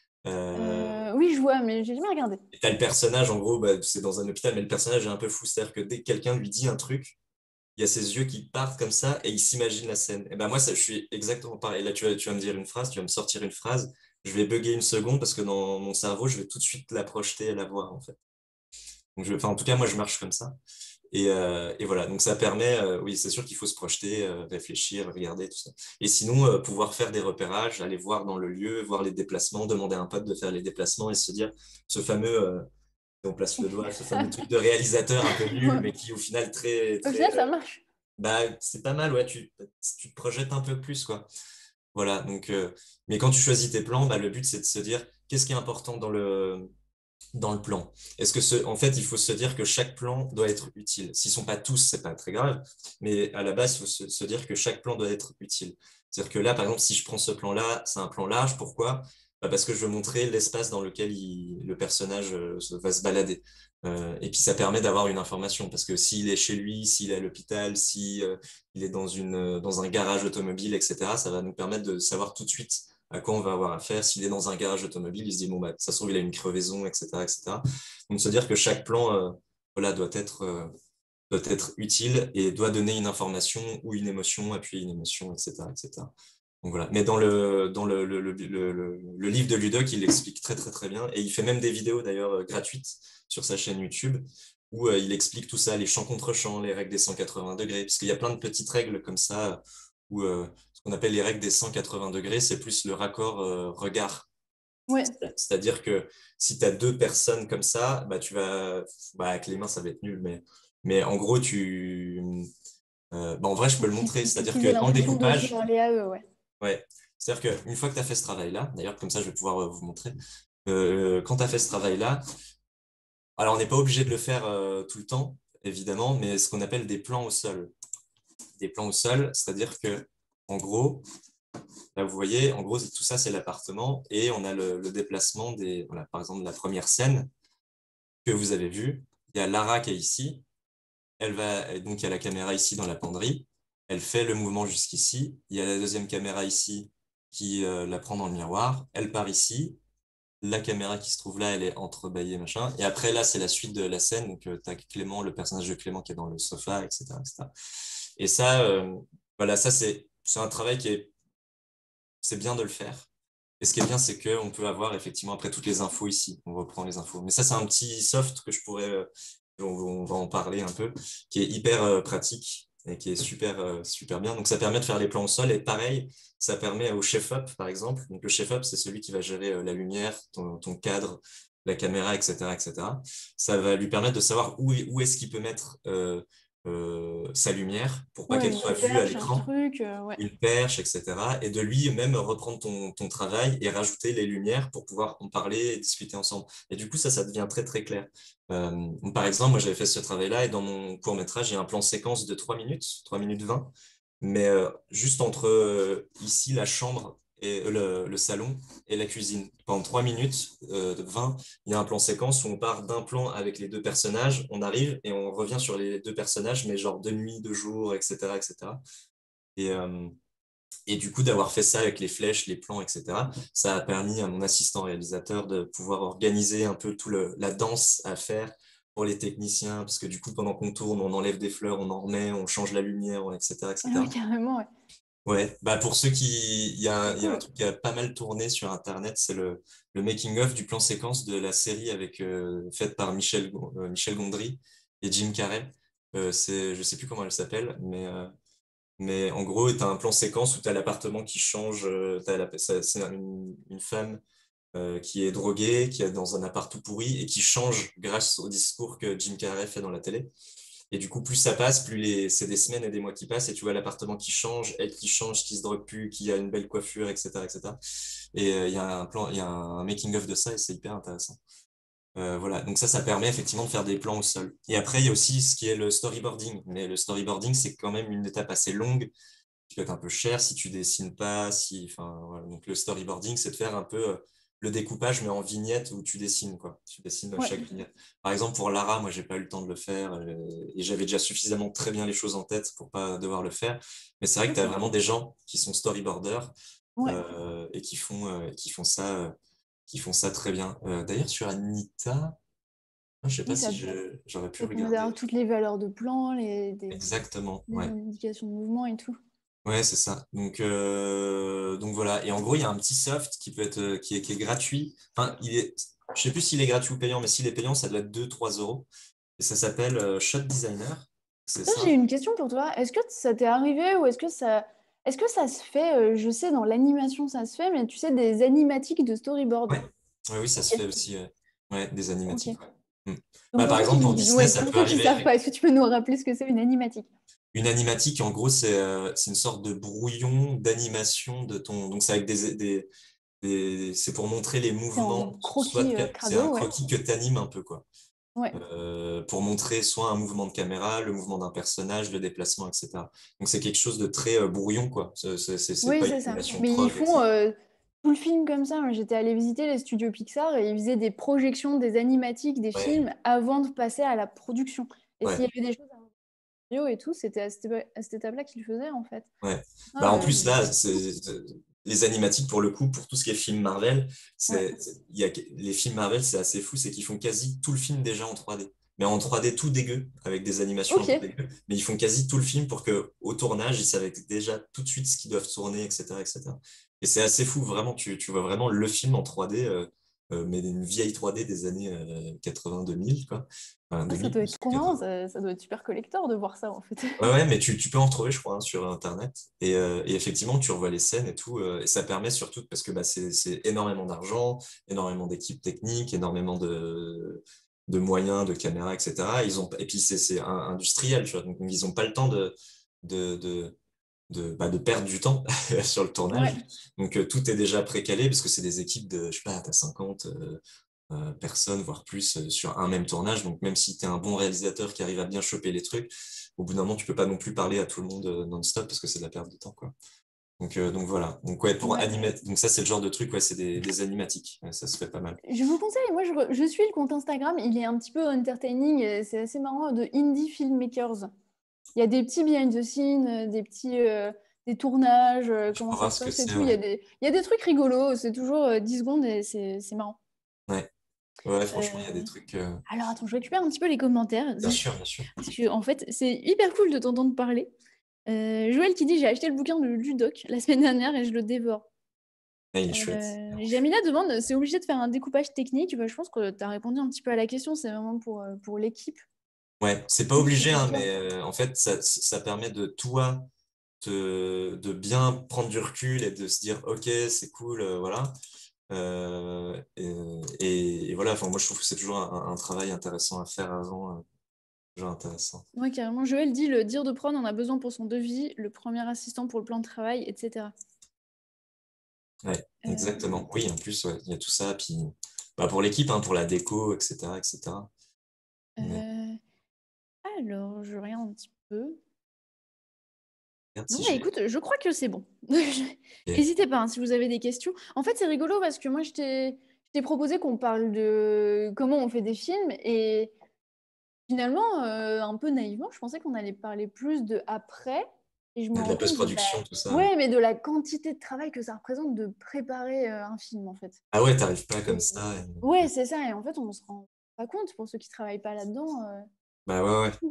Euh, Euh, oui, je vois, mais j'ai jamais regardé. et t'as le personnage, en gros, bah, c'est dans un hôpital, mais le personnage est un peu fou. C'est-à-dire que dès que quelqu'un lui dit un truc, il y a ses yeux qui partent comme ça et il s'imagine la scène. Et ben moi, ça, je suis exactement pareil. Là, tu vas, tu vas me dire une phrase, tu vas me sortir une phrase. Je vais bugger une seconde parce que dans mon cerveau, je vais tout de suite la projeter et la voir, en fait. Donc, je... enfin, en tout cas, moi, je marche comme ça. Et, euh, et voilà, donc ça permet, euh, oui, c'est sûr qu'il faut se projeter, euh, réfléchir, regarder, tout ça. Et sinon, euh, pouvoir faire des repérages, aller voir dans le lieu, voir les déplacements, demander à un pote de faire les déplacements et se dire, ce fameux, euh, on place le doigt, ce fameux truc de réalisateur un peu nul, mais qui au final très, Au très, final, ça euh, marche. bah, c'est pas mal, ouais, tu, tu te projettes un peu plus, quoi. Voilà, donc, euh, mais quand tu choisis tes plans, bah, le but, c'est de se dire, qu'est-ce qui est important dans le, dans le plan. Est-ce que ce, en fait, il faut se dire que chaque plan doit être utile. S'ils sont pas tous, c'est pas très grave, mais à la base, il faut se, se dire que chaque plan doit être utile. C'est-à-dire que là, par exemple, si je prends ce plan-là, c'est un plan large. Pourquoi? Bah, parce que je veux montrer l'espace dans lequel il- le personnage euh, se- va se balader. Euh, et puis ça permet d'avoir une information, parce que s'il est chez lui, s'il est à l'hôpital, si euh, il est dans une, euh, dans un garage automobile, et cetera, ça va nous permettre de savoir tout de suite à quoi on va avoir affaire. S'il est dans un garage automobile, il se dit, bon, bah, ça se trouve, il a une crevaison, et cetera, et cetera. Donc, se dire que chaque plan, euh, voilà, doit être, euh, doit être utile et doit donner une information ou une émotion, appuyer une émotion, et cetera, et cetera. Donc, voilà. Mais dans le, dans le, le, le, le, le- le livre de Ludoc, il l'explique très, très, très bien. Et il fait même des vidéos, d'ailleurs, euh, gratuites sur sa chaîne YouTube où euh, il explique tout ça, les champs contre champs, les règles des cent quatre-vingts degrés, parce qu'il y a plein de petites règles comme ça, où euh, ce qu'on appelle les règles des cent quatre-vingts degrés, c'est plus le raccord euh, regard. Ouais. C'est-à-dire que si tu as deux personnes comme ça, bah, tu vas. Bah, avec les mains, ça va être nul, mais, mais en gros, tu. Euh, bah, en vrai, je peux le montrer. C'est-à-dire Qu'ils aient que dans le l'impression de se découpage, parler à eux, ouais. ouais. C'est-à-dire qu'une fois que tu as fait ce travail-là, d'ailleurs, comme ça, je vais pouvoir euh, vous montrer. Euh, quand tu as fait ce travail-là, alors on n'est pas obligé de le faire euh, tout le temps, évidemment, mais ce qu'on appelle des plans au sol. Des plans au sol, c'est-à-dire que, en gros, là, vous voyez, en gros, tout ça, c'est l'appartement et on a le, le déplacement des. Voilà, par exemple, la première scène que vous avez vue. Il y a Lara qui est ici. Elle va, donc, il y a la caméra ici dans la penderie. Elle fait le mouvement jusqu'ici. Il y a la deuxième caméra ici qui euh, la prend dans le miroir. Elle part ici. La caméra qui se trouve là, elle est entrebâillée, machin. Et après, là, c'est la suite de la scène. Donc, euh, tu as Clément, le personnage de Clément qui est dans le sofa, et cetera, et cetera. Et ça, euh, voilà, ça, c'est c'est un travail qui est, c'est bien de le faire. Et ce qui est bien, c'est qu'on peut avoir effectivement après toutes les infos ici. On reprend les infos. Mais ça, c'est un petit soft que je pourrais, euh, on, on va en parler un peu, qui est hyper euh, pratique. et qui est super, euh, super bien. Donc, ça permet de faire les plans au sol. Et pareil, ça permet au chef-op, par exemple. Donc, le chef-op, c'est celui qui va gérer euh, la lumière, ton, ton cadre, la caméra, et cetera, et cetera. Ça va lui permettre de savoir où, où est-ce qu'il peut mettre euh, euh, sa lumière pour pas Ouais, qu'elle une soit vue à perche, un l'écran, truc, euh, ouais. une perche, et cetera. Et de lui-même reprendre ton, ton travail et rajouter les lumières pour pouvoir en parler et discuter ensemble. Et du coup, ça, ça devient très, très clair. Euh, par exemple, moi, j'avais fait ce travail-là et dans mon court-métrage, il y a un plan séquence de trois minutes, trois minutes vingt, mais euh, juste entre euh, ici, la chambre et euh, le, le salon et la cuisine. Pendant trois minutes euh, vingt, il y a un plan séquence où on part d'un plan avec les deux personnages, on arrive et on revient sur les deux personnages, mais genre de nuit, de jour, et cetera, et cetera. Et, euh, et du coup, d'avoir fait ça avec les flèches, les plans, et cetera, ça a permis à mon assistant réalisateur de pouvoir organiser un peu tout le, la danse à faire pour les techniciens, parce que du coup, pendant qu'on tourne, on enlève des fleurs, on en remet, on change la lumière, et cetera, Ah oui, et cetera. carrément, ouais. Ouais, bah pour ceux qui, il y a, C'est un- il y a un cool. truc qui a pas mal tourné sur Internet, c'est le, le making-of du plan séquence de la série avec euh, faite par Michel, Gon- euh, Michel Gondry et Jim Carrey. Euh, c'est, je sais plus comment elle s'appelle, mais euh, mais en gros, tu as un plan séquence où tu as l'appartement qui change. euh, t'as la- ça- C'est une, une femme euh, qui est droguée, qui est dans un appart tout pourri et qui change grâce au discours que Jim Carrey fait dans la télé. Et du coup, plus ça passe, plus les... c'est des semaines et des mois qui passent et tu vois l'appartement qui change, elle qui change, qui se drogue plus, qui a une belle coiffure, et cetera, et cetera. Et euh, il y a un plan, il y a un making-of de ça et c'est hyper intéressant. Euh, voilà, donc ça, ça permet effectivement de faire des plans au sol. Et après, il y a aussi ce qui est le storyboarding. Mais le storyboarding, c'est quand même une étape assez longue qui peut être un peu cher si tu dessines pas, si, enfin, voilà. Donc le storyboarding, c'est de faire un peu euh, le découpage, mais en vignette où tu dessines, quoi. Tu dessines Ouais. chaque vignette. Par exemple, pour Lara, moi, j'ai pas eu le temps de le faire euh, et j'avais déjà suffisamment très bien les choses en tête pour pas devoir le faire. Mais c'est vrai que tu as Ok. vraiment des gens qui sont storyboarders Ouais. euh, et qui font, euh, qui font ça, euh, qui font ça très bien. Euh, d'ailleurs, sur Anita, je sais pas Oui, si ça, je, j'aurais pu ça permet d'avoir regarder. toutes les valeurs de plan, les, des, Exactement, des ouais. indications de mouvement et tout. Ouais, c'est ça. Donc, euh, donc voilà. Et en gros, il y a un petit soft qui peut être, euh, qui est, qui est gratuit. Enfin, il est, je sais plus s'il est gratuit ou payant, mais s'il est payant, ça doit être deux trois euros. Et ça s'appelle euh, Shot Designer. C'est Ça, j'ai simple. une question pour toi. Est-ce que ça t'est arrivé ou est-ce que ça, est-ce que ça se fait, euh, je sais, dans l'animation, ça se fait, mais tu sais, des animatiques de storyboard. Ouais. Ouais, oui, ça se Ok. fait aussi. euh, Ouais, des Ok. animatiques. Ouais. Hmm. Donc Bah, pour par ceux qui, exemple, pour Disney, ouais, ça pour peut ceux qui savent arriver. pas, est-ce que tu peux nous rappeler ce que c'est une animatique? Une animatique, en gros, c'est euh, c'est une sorte de brouillon d'animation de ton. Donc, c'est avec des, des, des- c'est pour montrer les C'est en mouvements. Soit croquis euh, de- c'est un crado, ouais. croquis que tu animes un peu, quoi. Ouais. euh, pour montrer soit un mouvement de caméra, le mouvement d'un personnage, le déplacement, et cetera. Donc c'est quelque chose de très euh, brouillon, quoi. C'est c'est- c'est- c'est Oui, pas une c'est ça. animation Mais ils prop, font et cetera. euh, tout le film comme ça. Moi, j'étais allée visiter les studios Pixar et ils faisaient des projections des animatiques des Ouais, films avant de passer à la production. Et s'il y ouais, avait des choses à studio et tout, c'était à cette, à cette étape-là qu'ils le faisaient en fait. ouais. Bah Ah, en euh, plus là, c'est c'est- les animatiques pour le coup, pour tout ce qui est film Marvel, ouais. c'est c'est- il y a les films Marvel, c'est assez fou, c'est qu'ils font quasi tout le film déjà en trois D. Mais en trois D tout dégueu, avec des animations un Ok. peu dégueu. Mais ils font quasi tout le film pour que au tournage, ils savaient déjà tout de suite ce qu'ils doivent tourner, et cetera, et cetera. Et cetera. Et c'est assez fou, vraiment. Tu, tu vois vraiment le film en trois D, euh, euh, mais une vieille trois D des années euh, quatre-vingts deux mille, quoi. Enfin, Ah, ça deux mille, doit être trop marrant, quatre-vingts. ça, ça doit être super collector de voir ça en fait. Ouais, ouais, mais tu, tu peux en trouver, je crois, hein, sur Internet. Et, euh, et effectivement, tu revois les scènes et tout. euh, et ça permet surtout, parce que bah, c'est, c'est énormément d'argent, énormément d'équipes techniques, énormément de, de moyens, de caméras, et cetera. Ils ont, et puis, c'est c'est un- industriel, tu vois. Donc, ils n'ont pas le temps de, de, de, de, bah, de perdre du temps sur le tournage. Ouais. Donc, euh, tout est déjà précalé, parce que c'est des équipes de, je sais pas, t'as cinquante euh, euh, personnes, voire plus, euh, sur un même tournage. Donc, même si tu es un bon réalisateur qui arrive à bien choper les trucs, au bout d'un moment, tu peux pas non plus parler à tout le monde euh, non-stop parce que c'est de la perte de temps, quoi. Donc, euh, donc voilà. Donc, ouais, pour Ouais. animer, donc ça, c'est le genre de truc, ouais, c'est des, des animatiques. Ouais, ça se fait pas mal. Je vous conseille, moi je, re- je suis le compte Instagram, il est un petit peu entertaining, euh, c'est assez marrant, de Indie Filmmakers. Il y a des petits behind the scenes, euh, des petits euh, des tournages, euh, Je comment peux ça voir se ce que passe et c'est, tout. Il y a ouais. des, il y a des trucs rigolos, c'est toujours euh, dix secondes et c'est c'est marrant. Ouais, ouais, franchement, il y a des Euh, trucs. euh, Alors attends, je récupère un petit peu les commentaires. Bien sûr, bien sûr. Parce que en fait, c'est hyper cool de t'entendre parler. Euh, Joël qui dit, j'ai acheté le bouquin de Ludoc la semaine dernière et je le dévore. Ouais, il est chouette. Euh, Jamila demande, c'est obligé de faire un découpage technique? Bah, je pense que tu as répondu un petit peu à la question, c'est vraiment pour, euh, pour l'équipe. Ouais, c'est pas Du coup, obligé, c'est hein, toi. mais euh, en fait, ça, ça permet de toi te- de bien prendre du recul et de se dire, OK, c'est cool, euh, voilà. Euh, et, et- et voilà, enfin, moi, je trouve que c'est toujours un, un travail intéressant à faire avant, euh, toujours intéressant. Ouais, carrément. Joël dit le dire de prod en a besoin pour son devis, le premier assistant pour le plan de travail, et cetera. Ouais, Euh, exactement. Oui, en plus, ouais, il y a tout ça. Puis, bah, pour l'équipe, hein, pour la déco, et cetera, et cetera. Mais, euh, alors, je regarde un petit peu. regarde Non, si mais j'ai. écoute, je crois que c'est bon. Ok. N'hésitez pas hein, si vous avez des questions. En fait, c'est rigolo parce que moi, je t'ai je t'ai proposé qu'on parle de comment on fait des films et finalement, euh, un peu naïvement, je pensais qu'on allait parler plus de après et je me De la rends compte de la... post-production, tout ça. Ouais. Ouais, mais de la quantité de travail que ça représente de préparer euh, un film, en fait. Ah ouais, t'arrives pas comme Et- ça. Ouais, et- c'est ça. Et en fait, on se rend pas compte pour ceux qui travaillent pas là-dedans. euh. Bah ouais, ouais.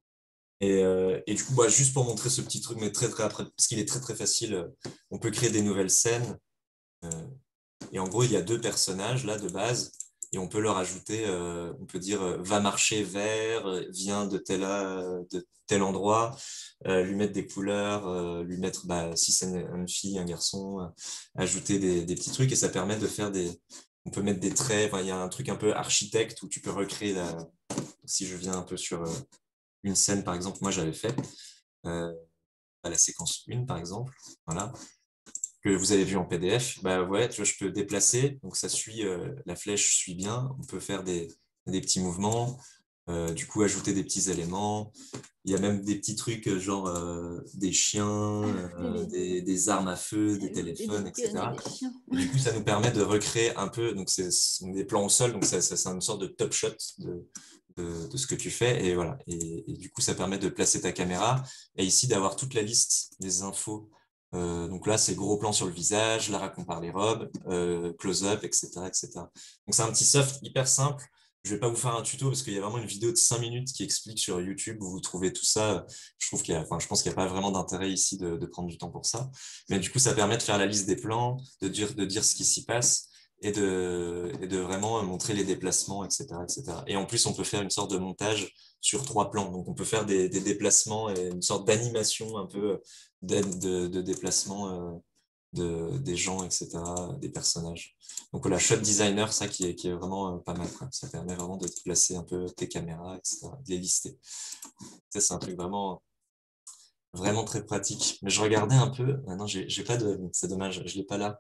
Et, euh, et du coup, bah, juste pour montrer ce petit truc, mais très très après, parce qu'il est très très facile, euh, on peut créer des nouvelles scènes. euh, et en gros, il y a deux personnages là de base, et on peut leur ajouter, euh, on peut dire, euh, va marcher vers, euh, viens de tel, euh, de tel endroit, euh, lui mettre des couleurs, euh, lui mettre, bah, si c'est une, une fille, un garçon, euh, ajouter des, des petits trucs, et ça permet de faire des, on peut mettre des traits. Enfin, il y a un truc un peu architecte où tu peux recréer la, si je viens un peu sur euh, une scène, par exemple, moi j'avais fait. Euh, à la séquence un, par exemple, voilà, que vous avez vu en P D F, bah ouais, tu vois, je peux déplacer, donc ça suit, euh, la flèche suit bien, on peut faire des, des petits mouvements, euh, du coup ajouter des petits éléments. Il y a même des petits trucs euh, genre euh, des chiens, Ajouter euh, des... des, des armes à feu, des Ajouter des téléphones, guns et et cetera. des chiens. Et du coup, ça nous permet de recréer un peu, donc c'est ce sont des plans au sol, donc ça, ça, c'est une sorte de top shot de, de, de ce que tu fais. Et voilà. Et, et du coup, ça permet de placer ta caméra et ici d'avoir toute la liste des infos. Euh, donc là, c'est gros plan sur le visage, Lara compare les robes, euh, close-up, et cetera, et cetera. Donc c'est un petit soft hyper simple. Je vais pas vous faire un tuto parce qu'il y a vraiment une vidéo de cinq minutes qui explique sur YouTube où vous trouvez tout ça. Je trouve qu'il y a, enfin, je pense qu'il n'y a pas vraiment d'intérêt ici de, de prendre du temps pour ça. Mais du coup, ça permet de faire la liste des plans, de dire, de dire ce qui s'y passe et de, et de vraiment montrer les déplacements, et cetera, et cetera. Et en plus, on peut faire une sorte de montage sur trois plans. Donc, on peut faire des, des déplacements et une sorte d'animation un peu de, de, de déplacement euh, de, des gens, et cetera, des personnages. Donc voilà, shot designer, ça qui est, qui est vraiment euh, pas mal, quoi. Ça permet vraiment de déplacer un peu tes caméras, et cetera, de les lister. Ça, c'est un truc vraiment, vraiment très pratique. Mais je regardais un peu, maintenant j'ai j'ai pas de, c'est dommage, je l'ai pas là,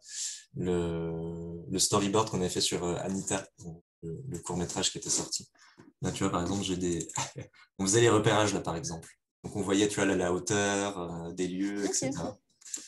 le, le storyboard qu'on avait fait sur euh, Anita, le, le court-métrage qui était sorti. Là, tu vois, par exemple, j'ai des, on faisait les repérages là, par exemple. Donc on voyait, tu vois, là, la hauteur, euh, des lieux, Ok. et cetera.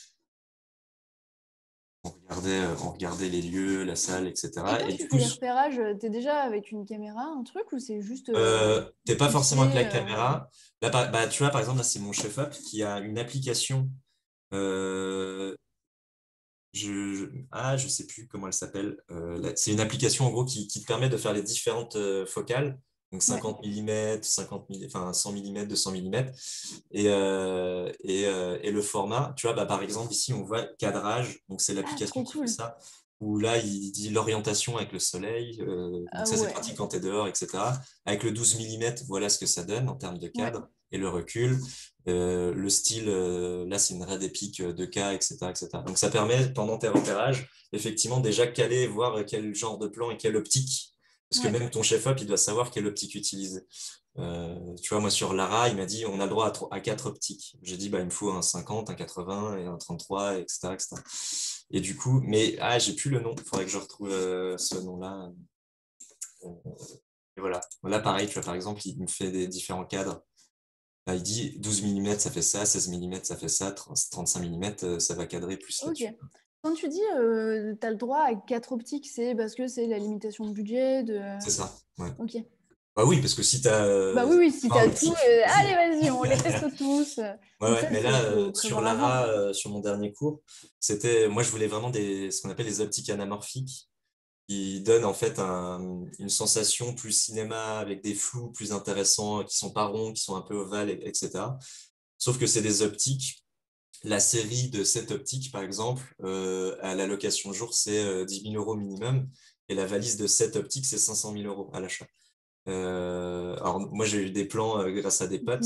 On regardait, euh, on regardait les lieux, la salle, Et et cetera. quand Et tu du fais coup, les repérages, euh, t'es déjà avec une caméra, un truc, ou c'est juste euh, euh, t'es pas forcément avec fixé la euh, caméra. Là, par- bah, tu vois, par exemple, là, c'est mon chef-op qui a une application. Euh, je, je- ah, je sais plus comment elle s'appelle. Euh, là, c'est une application, en gros, qui, qui te permet de faire les différentes euh, focales. Donc Ouais. cinquante millimètres, cinquante millimètres, enfin cent millimètres, deux cents millimètres. Et, euh, et, euh, et le format, tu vois, bah, par exemple, ici, on voit cadrage. Donc, c'est Ah, l'application trop qui fait cool. ça. Où là, il dit l'orientation avec le soleil. Euh, donc, Ah ça, c'est ouais. pratique quand tu es dehors, et cetera. Avec le douze millimètres, voilà ce que ça donne en termes de Ouais. cadre et le recul. Euh, le style, euh, là, c'est une Red Epic deux K, et cetera, et cetera. Donc, ça permet, pendant tes repérages, effectivement, déjà caler, voir quel genre de plan et quelle optique. Parce que Ouais. même ton chef-op, il doit savoir quelle optique utiliser. Euh, tu vois, moi, sur Lara, il m'a dit, on a le droit à, tro- à quatre optiques. J'ai dit, bah, il me faut un cinquante, un quatre-vingts et un trente-trois, et cetera, et cetera. Et du coup, mais, ah, j'ai plus le nom. Il faudrait que je retrouve euh, ce nom-là. Euh, Et voilà. Là, pareil, tu vois, par exemple, il me fait des différents cadres. Là, il dit douze millimètres, ça fait ça, seize millimètres, ça fait ça, trente-cinq millimètres, euh, ça va cadrer plus Ok. là-dessus. Quand tu dis euh, t'as le droit à quatre optiques, c'est parce que c'est la limitation de budget, de... C'est ça. Ouais. Ok. Bah oui, parce que si tu as Bah oui, oui, si vingt t'as tout, optiques, euh, allez, vas-y. vas-y, on les teste tous. Ouais, Donc ouais, ça, mais c'est là, faut euh, sur prévoir Lara, avant. euh, sur mon dernier cours, c'était, moi, je voulais vraiment des, ce qu'on appelle les optiques anamorphiques, qui donnent en fait un- une sensation plus cinéma avec des flous plus intéressants, qui sont pas ronds, qui sont un peu ovales, et- etc. Sauf que c'est des optiques. La série de cette optique, par exemple, euh, à la location jour, c'est euh, dix mille euros minimum, et la valise de cette optique, c'est cinq cent mille euros à l'achat. Euh, alors, moi, j'ai eu des plans euh, grâce à des potes.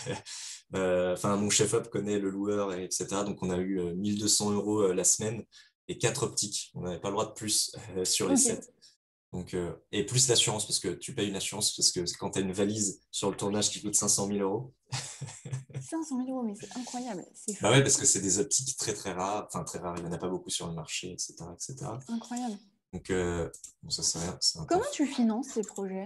Euh, Enfin, mon chef-op connaît le loueur, et etc. Donc, on a eu euh, mille deux cents euros euh, la semaine et quatre optiques. On n'avait pas le droit de plus euh, sur les Ok. sept. Donc, euh, et plus l'assurance, parce que tu payes une assurance, parce que quand tu as une valise sur le tournage qui coûte cinq cent mille euros, cinq cent mille euros, mais c'est incroyable. C'est bah ouais, fou. parce que c'est des optiques très très rares, enfin très rares, il n'y en a pas beaucoup sur le marché, et cetera, et cetera. C'est incroyable. Donc, euh, bon, ça c'est rien, c'est un Comment taf. tu finances ces projets?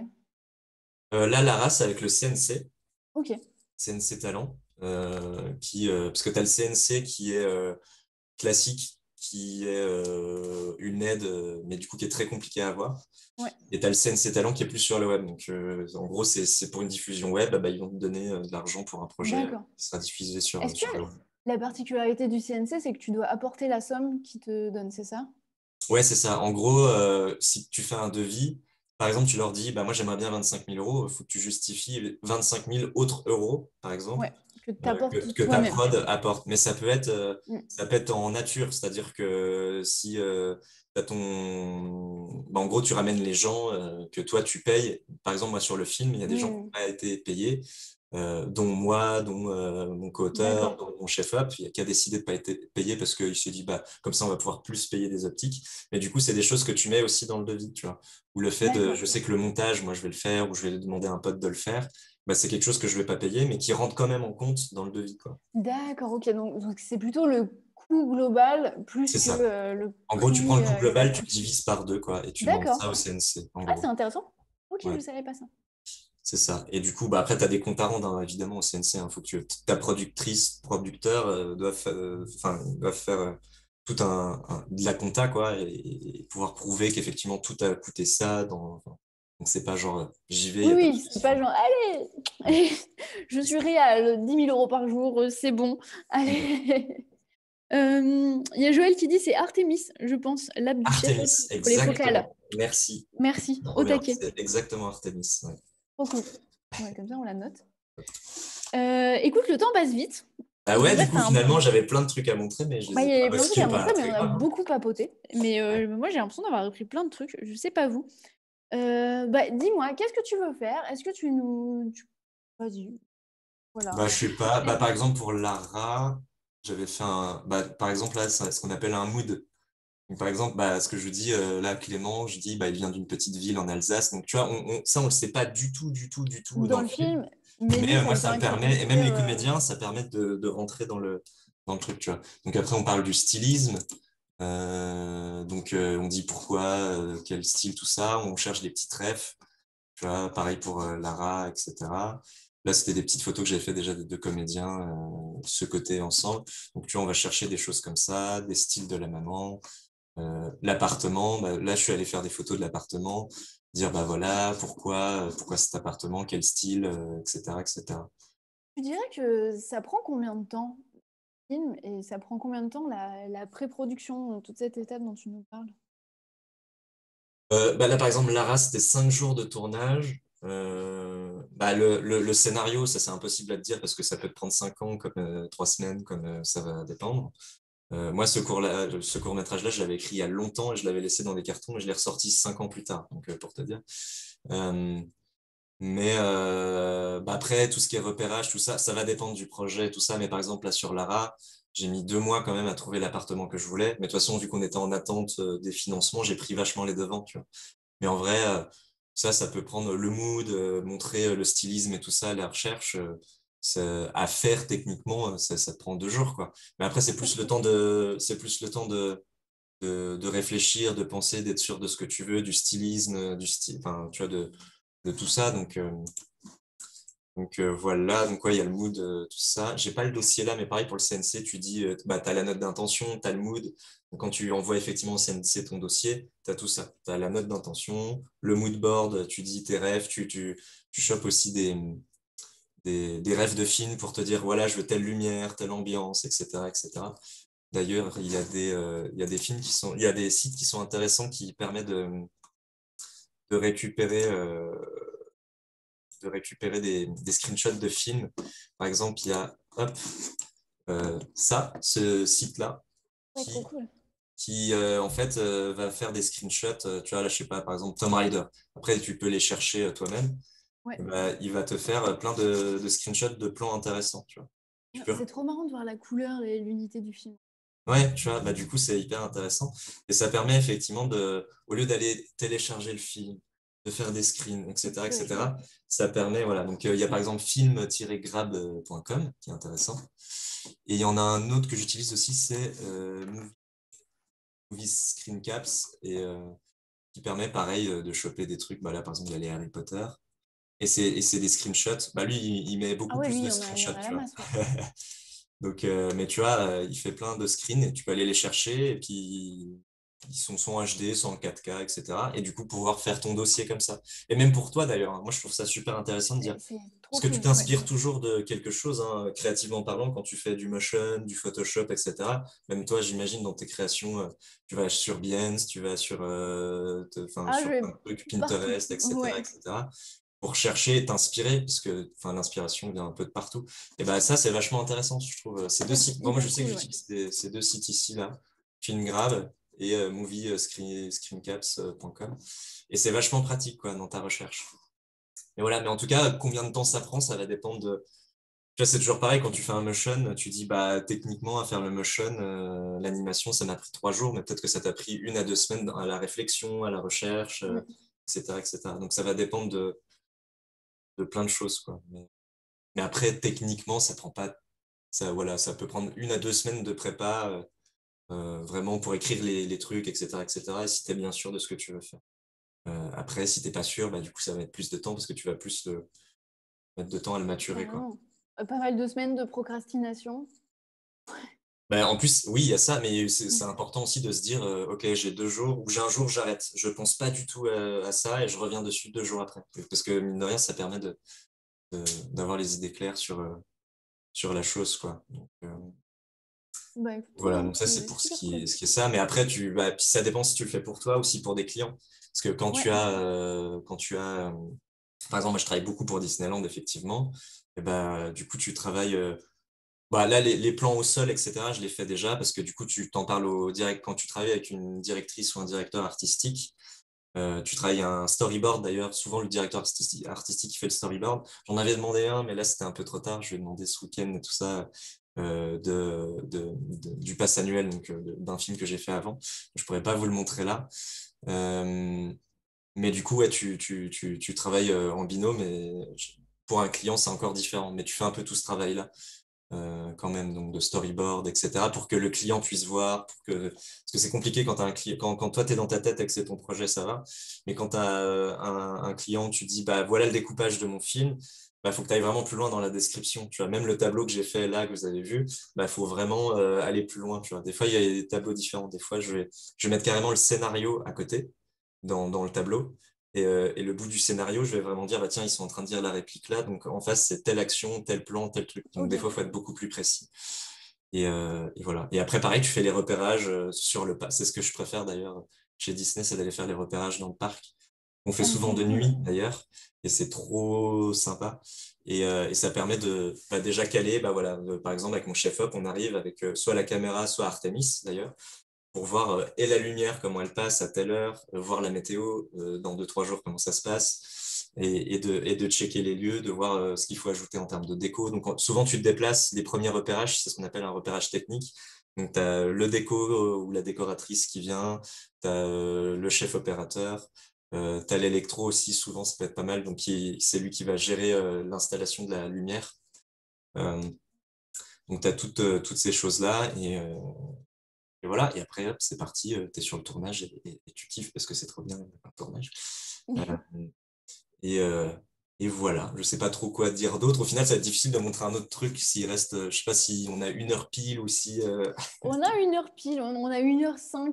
Euh, là, la race avec le C N C, Ok. C N C Talent, euh, qui, euh, parce que tu as le C N C qui est euh, classique, qui est euh, une aide, euh, mais du coup qui est très compliqué à avoir. Ouais. Et tu as le C N C Talent qui est plus sur le web. Donc, euh, en gros, c'est c'est pour une diffusion web, bah, ils vont te donner euh, de l'argent pour un projet D'accord. qui sera diffusé sur, Est-ce que sur le web. la particularité du C N C, c'est que tu dois apporter la somme qui te donne, c'est ça? Ouais, c'est ça. En gros, euh, si tu fais un devis, par exemple, tu leur dis, bah, moi j'aimerais bien vingt-cinq mille euros, il faut que tu justifies vingt-cinq mille autres euros, par exemple, Ouais. Que tu euh, que, apportes que ta toi-même. prod apporte. Mais ça peut être, euh, Mm. ça peut être en nature, c'est-à-dire que si euh, t'as ton... bah, en gros, tu ramènes les gens euh, que toi tu payes. Par exemple, moi sur le film, il y a des gens qui n'ont Mm. pas été payés, euh, dont moi, dont euh, mon co-auteur, D'accord. dont mon chef-op, qui a décidé de ne pas être payé parce qu'il s'est dit, bah, comme ça, on va pouvoir plus payer des optiques. Mais du coup, c'est des choses que tu mets aussi dans le devis, tu vois. Ou le fait de, D'accord. je sais que le montage, moi, je vais le faire, ou je vais demander à un pote de le faire, bah, c'est quelque chose que je ne vais pas payer, mais qui rentre quand même en compte dans le devis, quoi. D'accord, ok. Donc, donc c'est plutôt le coût global plus C'est que ça. euh, le En gros, tu prends prix le coût euh, qui va global, être tu le conçu. divises par deux, quoi, et tu demandes D'accord. ça au C N C, en Ah, c'est gros. intéressant. Ok, je Ouais, ne savais pas ça. c'est ça. Et du coup, bah, après, tu as des comptes à rendre, hein, évidemment, au C N C. Il faut que tu, ta productrice, producteur euh, doivent, euh, enfin, doivent faire euh, tout un, un- de la compta, quoi, et, et pouvoir prouver qu'effectivement, tout a coûté ça. Dans, enfin, donc, c'est pas genre, euh, j'y vais, il Oui, n'y a pas de oui, c'est souci. pas genre, allez, Mm. allez, je suis réel, dix mille euros par jour, euh, c'est bon, Mm. allez. Euh, Il y a Joël qui dit c'est Artemis, je pense, l'app du chef Artemis, pour les focales. exactement. Merci. Merci, Trop au bien. taquet. C'est exactement Artemis. Ouais. Trop cool. Ouais, comme ça, on la note. Euh, écoute, le temps passe vite. Ah Il ouais, nous du reste coup, un... finalement, j'avais plein de trucs à montrer, mais je Bah, les il ai y pas. a Bah, plein de ce trucs qui à n'est pas montrer, mais très on a grave, hein. beaucoup papoté. Mais Ouais. euh, moi, j'ai l'impression d'avoir repris plein de trucs. Je sais pas vous. Euh, bah, dis-moi, qu'est-ce que tu veux faire? Est-ce que tu nous... tu- Vas-y, voilà. Bah, je sais pas. Bah, par exemple, pour Lara, j'avais fait un. Bah, par exemple, là, c'est ce qu'on appelle un mood. Donc, par exemple, bah, ce que je dis, euh, là, Clément, je dis, bah, il vient d'une petite ville en Alsace. Donc, tu vois, on, on- ça, on le sait pas du tout, du tout, du tout Dans dans le le film. film, mais Mais nous, euh, ça moi, nous ça me permet de se permet, et même les construire... euh, comédiens, ça permet de, de rentrer dans le, dans le truc, tu vois. Donc, après, on parle du stylisme. Euh, donc, euh, on dit pourquoi, euh, quel style, tout ça. On cherche des petits refs. Tu vois, pareil pour euh, Lara, et cetera. Là, c'était des petites photos que j'avais fait déjà des deux comédiens, euh, ce côté ensemble. Donc, tu vois, on va chercher des choses comme ça, des styles de la maman, euh, l'appartement. Bah, là, je suis allé faire des photos de l'appartement, dire, bah voilà, pourquoi, euh, pourquoi cet appartement, quel style, euh, et cetera, et cetera. Tu dirais que ça prend combien de temps, le film, et ça prend combien de temps la, la pré-production, toute cette étape dont tu nous parles? Euh, bah là, par exemple, Lara, c'était cinq jours de tournage. Euh, bah, le, le, le scénario, ça, c'est impossible à te dire parce que ça peut te prendre cinq ans, comme euh, trois semaines, comme euh, ça va dépendre. Euh, moi, ce court-là, ce court-métrage-là, je l'avais écrit il y a longtemps et je l'avais laissé dans des cartons et je l'ai ressorti cinq ans plus tard, donc euh, pour te dire. Euh, mais euh, bah après, tout ce qui est repérage, tout ça, ça va dépendre du projet, tout ça. Mais par exemple, là, sur Lara, j'ai mis deux mois quand même à trouver l'appartement que je voulais. Mais de toute façon, vu qu'on était en attente euh, des financements, j'ai pris vachement les devants, tu vois. Mais en vrai, euh, ça, ça peut prendre le mood, euh, montrer euh, le stylisme et tout ça, la recherche. Euh, c'est- à faire techniquement, euh, ça, ça te prend deux jours, quoi. Mais après, c'est plus le temps de, c'est plus le temps de, de, de réfléchir, de penser, d'être sûr de ce que tu veux, du stylisme, du style, enfin, tu vois, de, de tout ça. Donc, euh, donc euh, voilà, donc ouais, il y a le mood, euh, tout ça. J'ai pas le dossier là, mais pareil pour le C N C, tu dis, euh, bah, tu as la note d'intention, tu as le mood. Donc, quand tu envoies effectivement au C N C ton dossier, tu as tout ça. Tu as la note d'intention, le mood board, tu dis tes rêves, tu, tu, tu chopes aussi des, des, des rêves de film pour te dire, voilà, je veux telle lumière, telle ambiance, et cetera, et cetera. D'ailleurs, il y a des, euh, il y a des films qui sont, il y a des sites qui sont intéressants qui permettent de, de récupérer, euh, de récupérer des, des screenshots de films. Par exemple, il y a hop, euh, ça, ce site-là, Ouais, trop qui, cool. qui euh, en fait euh, va faire des screenshots. euh, tu vois, là, je sais pas, par exemple, Tomb Raider. Après, tu peux les chercher euh, toi-même. Ouais. Et bah, il va te faire euh, plein de, de screenshots de plans intéressants, tu vois. Tu Ouais, peux c'est trop marrant de voir la couleur et l'unité du film. Ouais, tu vois, bah, du coup, c'est hyper intéressant. Et ça permet effectivement de, au lieu d'aller télécharger le film, de faire des screens, et cetera, Ouais, je vois. et cetera, ça permet, voilà. Donc, euh, il y a par exemple film grab point com qui est intéressant. Et il y en a un autre que j'utilise aussi, c'est euh, Movie Screen Caps, et, euh, qui permet, pareil, euh, de choper des trucs. Bah, là, par exemple, il y a les Harry Potter. Et c'est et c'est des screenshots. Bah, lui, il, il met Ah beaucoup ouais, plus lui, il de y en a, il y en screenshots, a tu la vois. masse, ouais. Donc, euh, mais tu vois, euh, il fait plein de screens et tu peux aller les chercher et puis ils sont soit en H D, soit en quatre K, et cetera. Et du coup, pouvoir faire ton dossier comme ça. Et même pour toi d'ailleurs, hein. Moi je trouve ça super intéressant de dire, Et c'est trop parce que tu cool, ouais. t'inspires toujours de quelque chose, hein, créativement parlant, quand tu fais du motion, du Photoshop, et cetera. Même toi, j'imagine, dans tes créations, euh, tu vas sur Behance, tu vas sur, euh, te- enfin, Ah, je sur vais plein de trucs, partout. Pinterest, et cetera, Ouais. et cetera pour chercher et t'inspirer, parce que enfin, l'inspiration vient un peu de partout. Et ben ça, c'est vachement intéressant, je trouve. Ces deux Ouais, c'est sites, bon, moi, je hyper sais que cool, ouais. j'utilise des- ces deux sites ici, là, FilmGrab et euh, movie screen, screencaps point com. Et c'est vachement pratique, quoi, dans ta recherche. Et voilà, mais en tout cas, combien de temps ça prend, ça va dépendre de. Tu vois, c'est toujours pareil, quand tu fais un motion, tu dis, bah, techniquement, à faire le motion, euh, l'animation, ça m'a pris trois jours, mais peut-être que ça t'a pris une à deux semaines à la réflexion, à la recherche, euh, Mm. et cetera, et cetera. Donc, ça va dépendre de, de plein de choses, quoi. Mais, mais après, techniquement, ça prend pas. Ça, voilà, ça peut prendre une à deux semaines de prépa, euh, euh, vraiment pour écrire les, les trucs, et cetera, et cetera. Et si tu es bien sûr de ce que tu veux faire. Euh, après, si t'es pas sûr, bah, du coup, ça va mettre plus de temps parce que tu vas plus le- mettre de temps à le maturer, quoi. Carrément. Euh, Pas mal de semaines de procrastination. Bah, en plus, oui, il y a ça, mais c'est c'est Mm. important aussi de se dire, euh, OK, j'ai deux jours ou j'ai un jour, j'arrête. Je pense pas du tout à, à ça et je reviens dessus deux jours après. Parce que, mine de rien, ça permet de, de- d'avoir les idées claires sur, euh, sur la chose, quoi. Donc, euh, Bah écoute, trop voilà, bien, donc ça, c'est c'est pour ce super qui cool. est, ce qui est ça. Mais après, tu, bah, puis ça dépend si tu le fais pour toi ou si pour des clients. Parce que quand Ouais. tu as, euh, quand tu as, euh, par exemple, moi, je travaille beaucoup pour Disneyland, effectivement. Et bah, du coup, tu travailles. euh, Bah, là, les, les plans au sol, et cetera, je les fais déjà parce que du coup, tu t'en parles au direct quand tu travailles avec une directrice ou un directeur artistique. Euh, tu travailles un storyboard d'ailleurs. Souvent, le directeur artistique, artistique qui fait le storyboard. J'en avais demandé un, mais là, c'était un peu trop tard. Je vais demander ce week-end et tout ça euh, de, de, de- du pass annuel donc euh, de- d'un film que j'ai fait avant. Je pourrais pas vous le montrer là. Euh, mais du coup, ouais, tu, tu, tu, tu travailles euh, en binôme et pour un client, c'est encore différent. Mais tu fais un peu tout ce travail-là euh, quand même, donc de storyboard, et cetera, pour que le client puisse voir, pour que... parce que c'est compliqué quand, t'as un client, quand, quand toi, tu es dans ta tête et que c'est ton projet, ça va, mais quand tu as un, un client, tu dis, bah, voilà le découpage de mon film, bah, faut que tu ailles vraiment plus loin dans la description, tu vois, même le tableau que j'ai fait là, que vous avez vu, bah, faut vraiment euh, aller plus loin, tu vois. Des fois, il y a des tableaux différents, des fois, je vais, je vais mettre carrément le scénario à côté, dans, dans le tableau, et, euh, et, le bout du scénario, je vais vraiment dire, bah, tiens, ils sont en train de dire la réplique là, donc en face, c'est telle action, tel plan, tel truc. Donc des Ok. fois, il faut être beaucoup plus précis. Et, euh, et, voilà. Et après, pareil, tu fais les repérages euh, sur le parc. C'est ce que je préfère d'ailleurs chez Disney, c'est d'aller faire les repérages dans le parc. On fait Ah, mais souvent c'est de cool. nuit d'ailleurs, et c'est trop sympa. Et, euh, et ça permet de bah, déjà caler, bah, voilà, de- par exemple avec mon chef-op, on arrive avec euh, soit la caméra, soit Artemis d'ailleurs, pour voir euh, et la lumière, comment elle passe à telle heure, euh, voir la météo euh, dans deux, trois jours, comment ça se passe, et, et, de, et de checker les lieux, de voir euh, ce qu'il faut ajouter en termes de déco. Donc, en- souvent, tu te déplaces, les premiers repérages, c'est ce qu'on appelle un repérage technique. Donc, tu as le déco euh, ou la décoratrice qui vient, tu as euh, le chef opérateur, euh, tu as l'électro aussi, souvent, ça peut être pas mal. Donc, qui- c'est lui qui va gérer euh, l'installation de la lumière. Euh, donc, tu as toutes, euh, toutes ces choses-là. Et, euh, et voilà, et après, hop, c'est parti, euh, t'es sur le tournage et, et- et tu kiffes parce que c'est trop bien un tournage. Euh, et, euh, et voilà, je sais pas trop quoi dire d'autre. Au final, ça va être difficile de montrer un autre truc s'il reste, euh, je sais pas si on a une heure pile ou si. euh, On a une heure pile, on on a une heure cinq,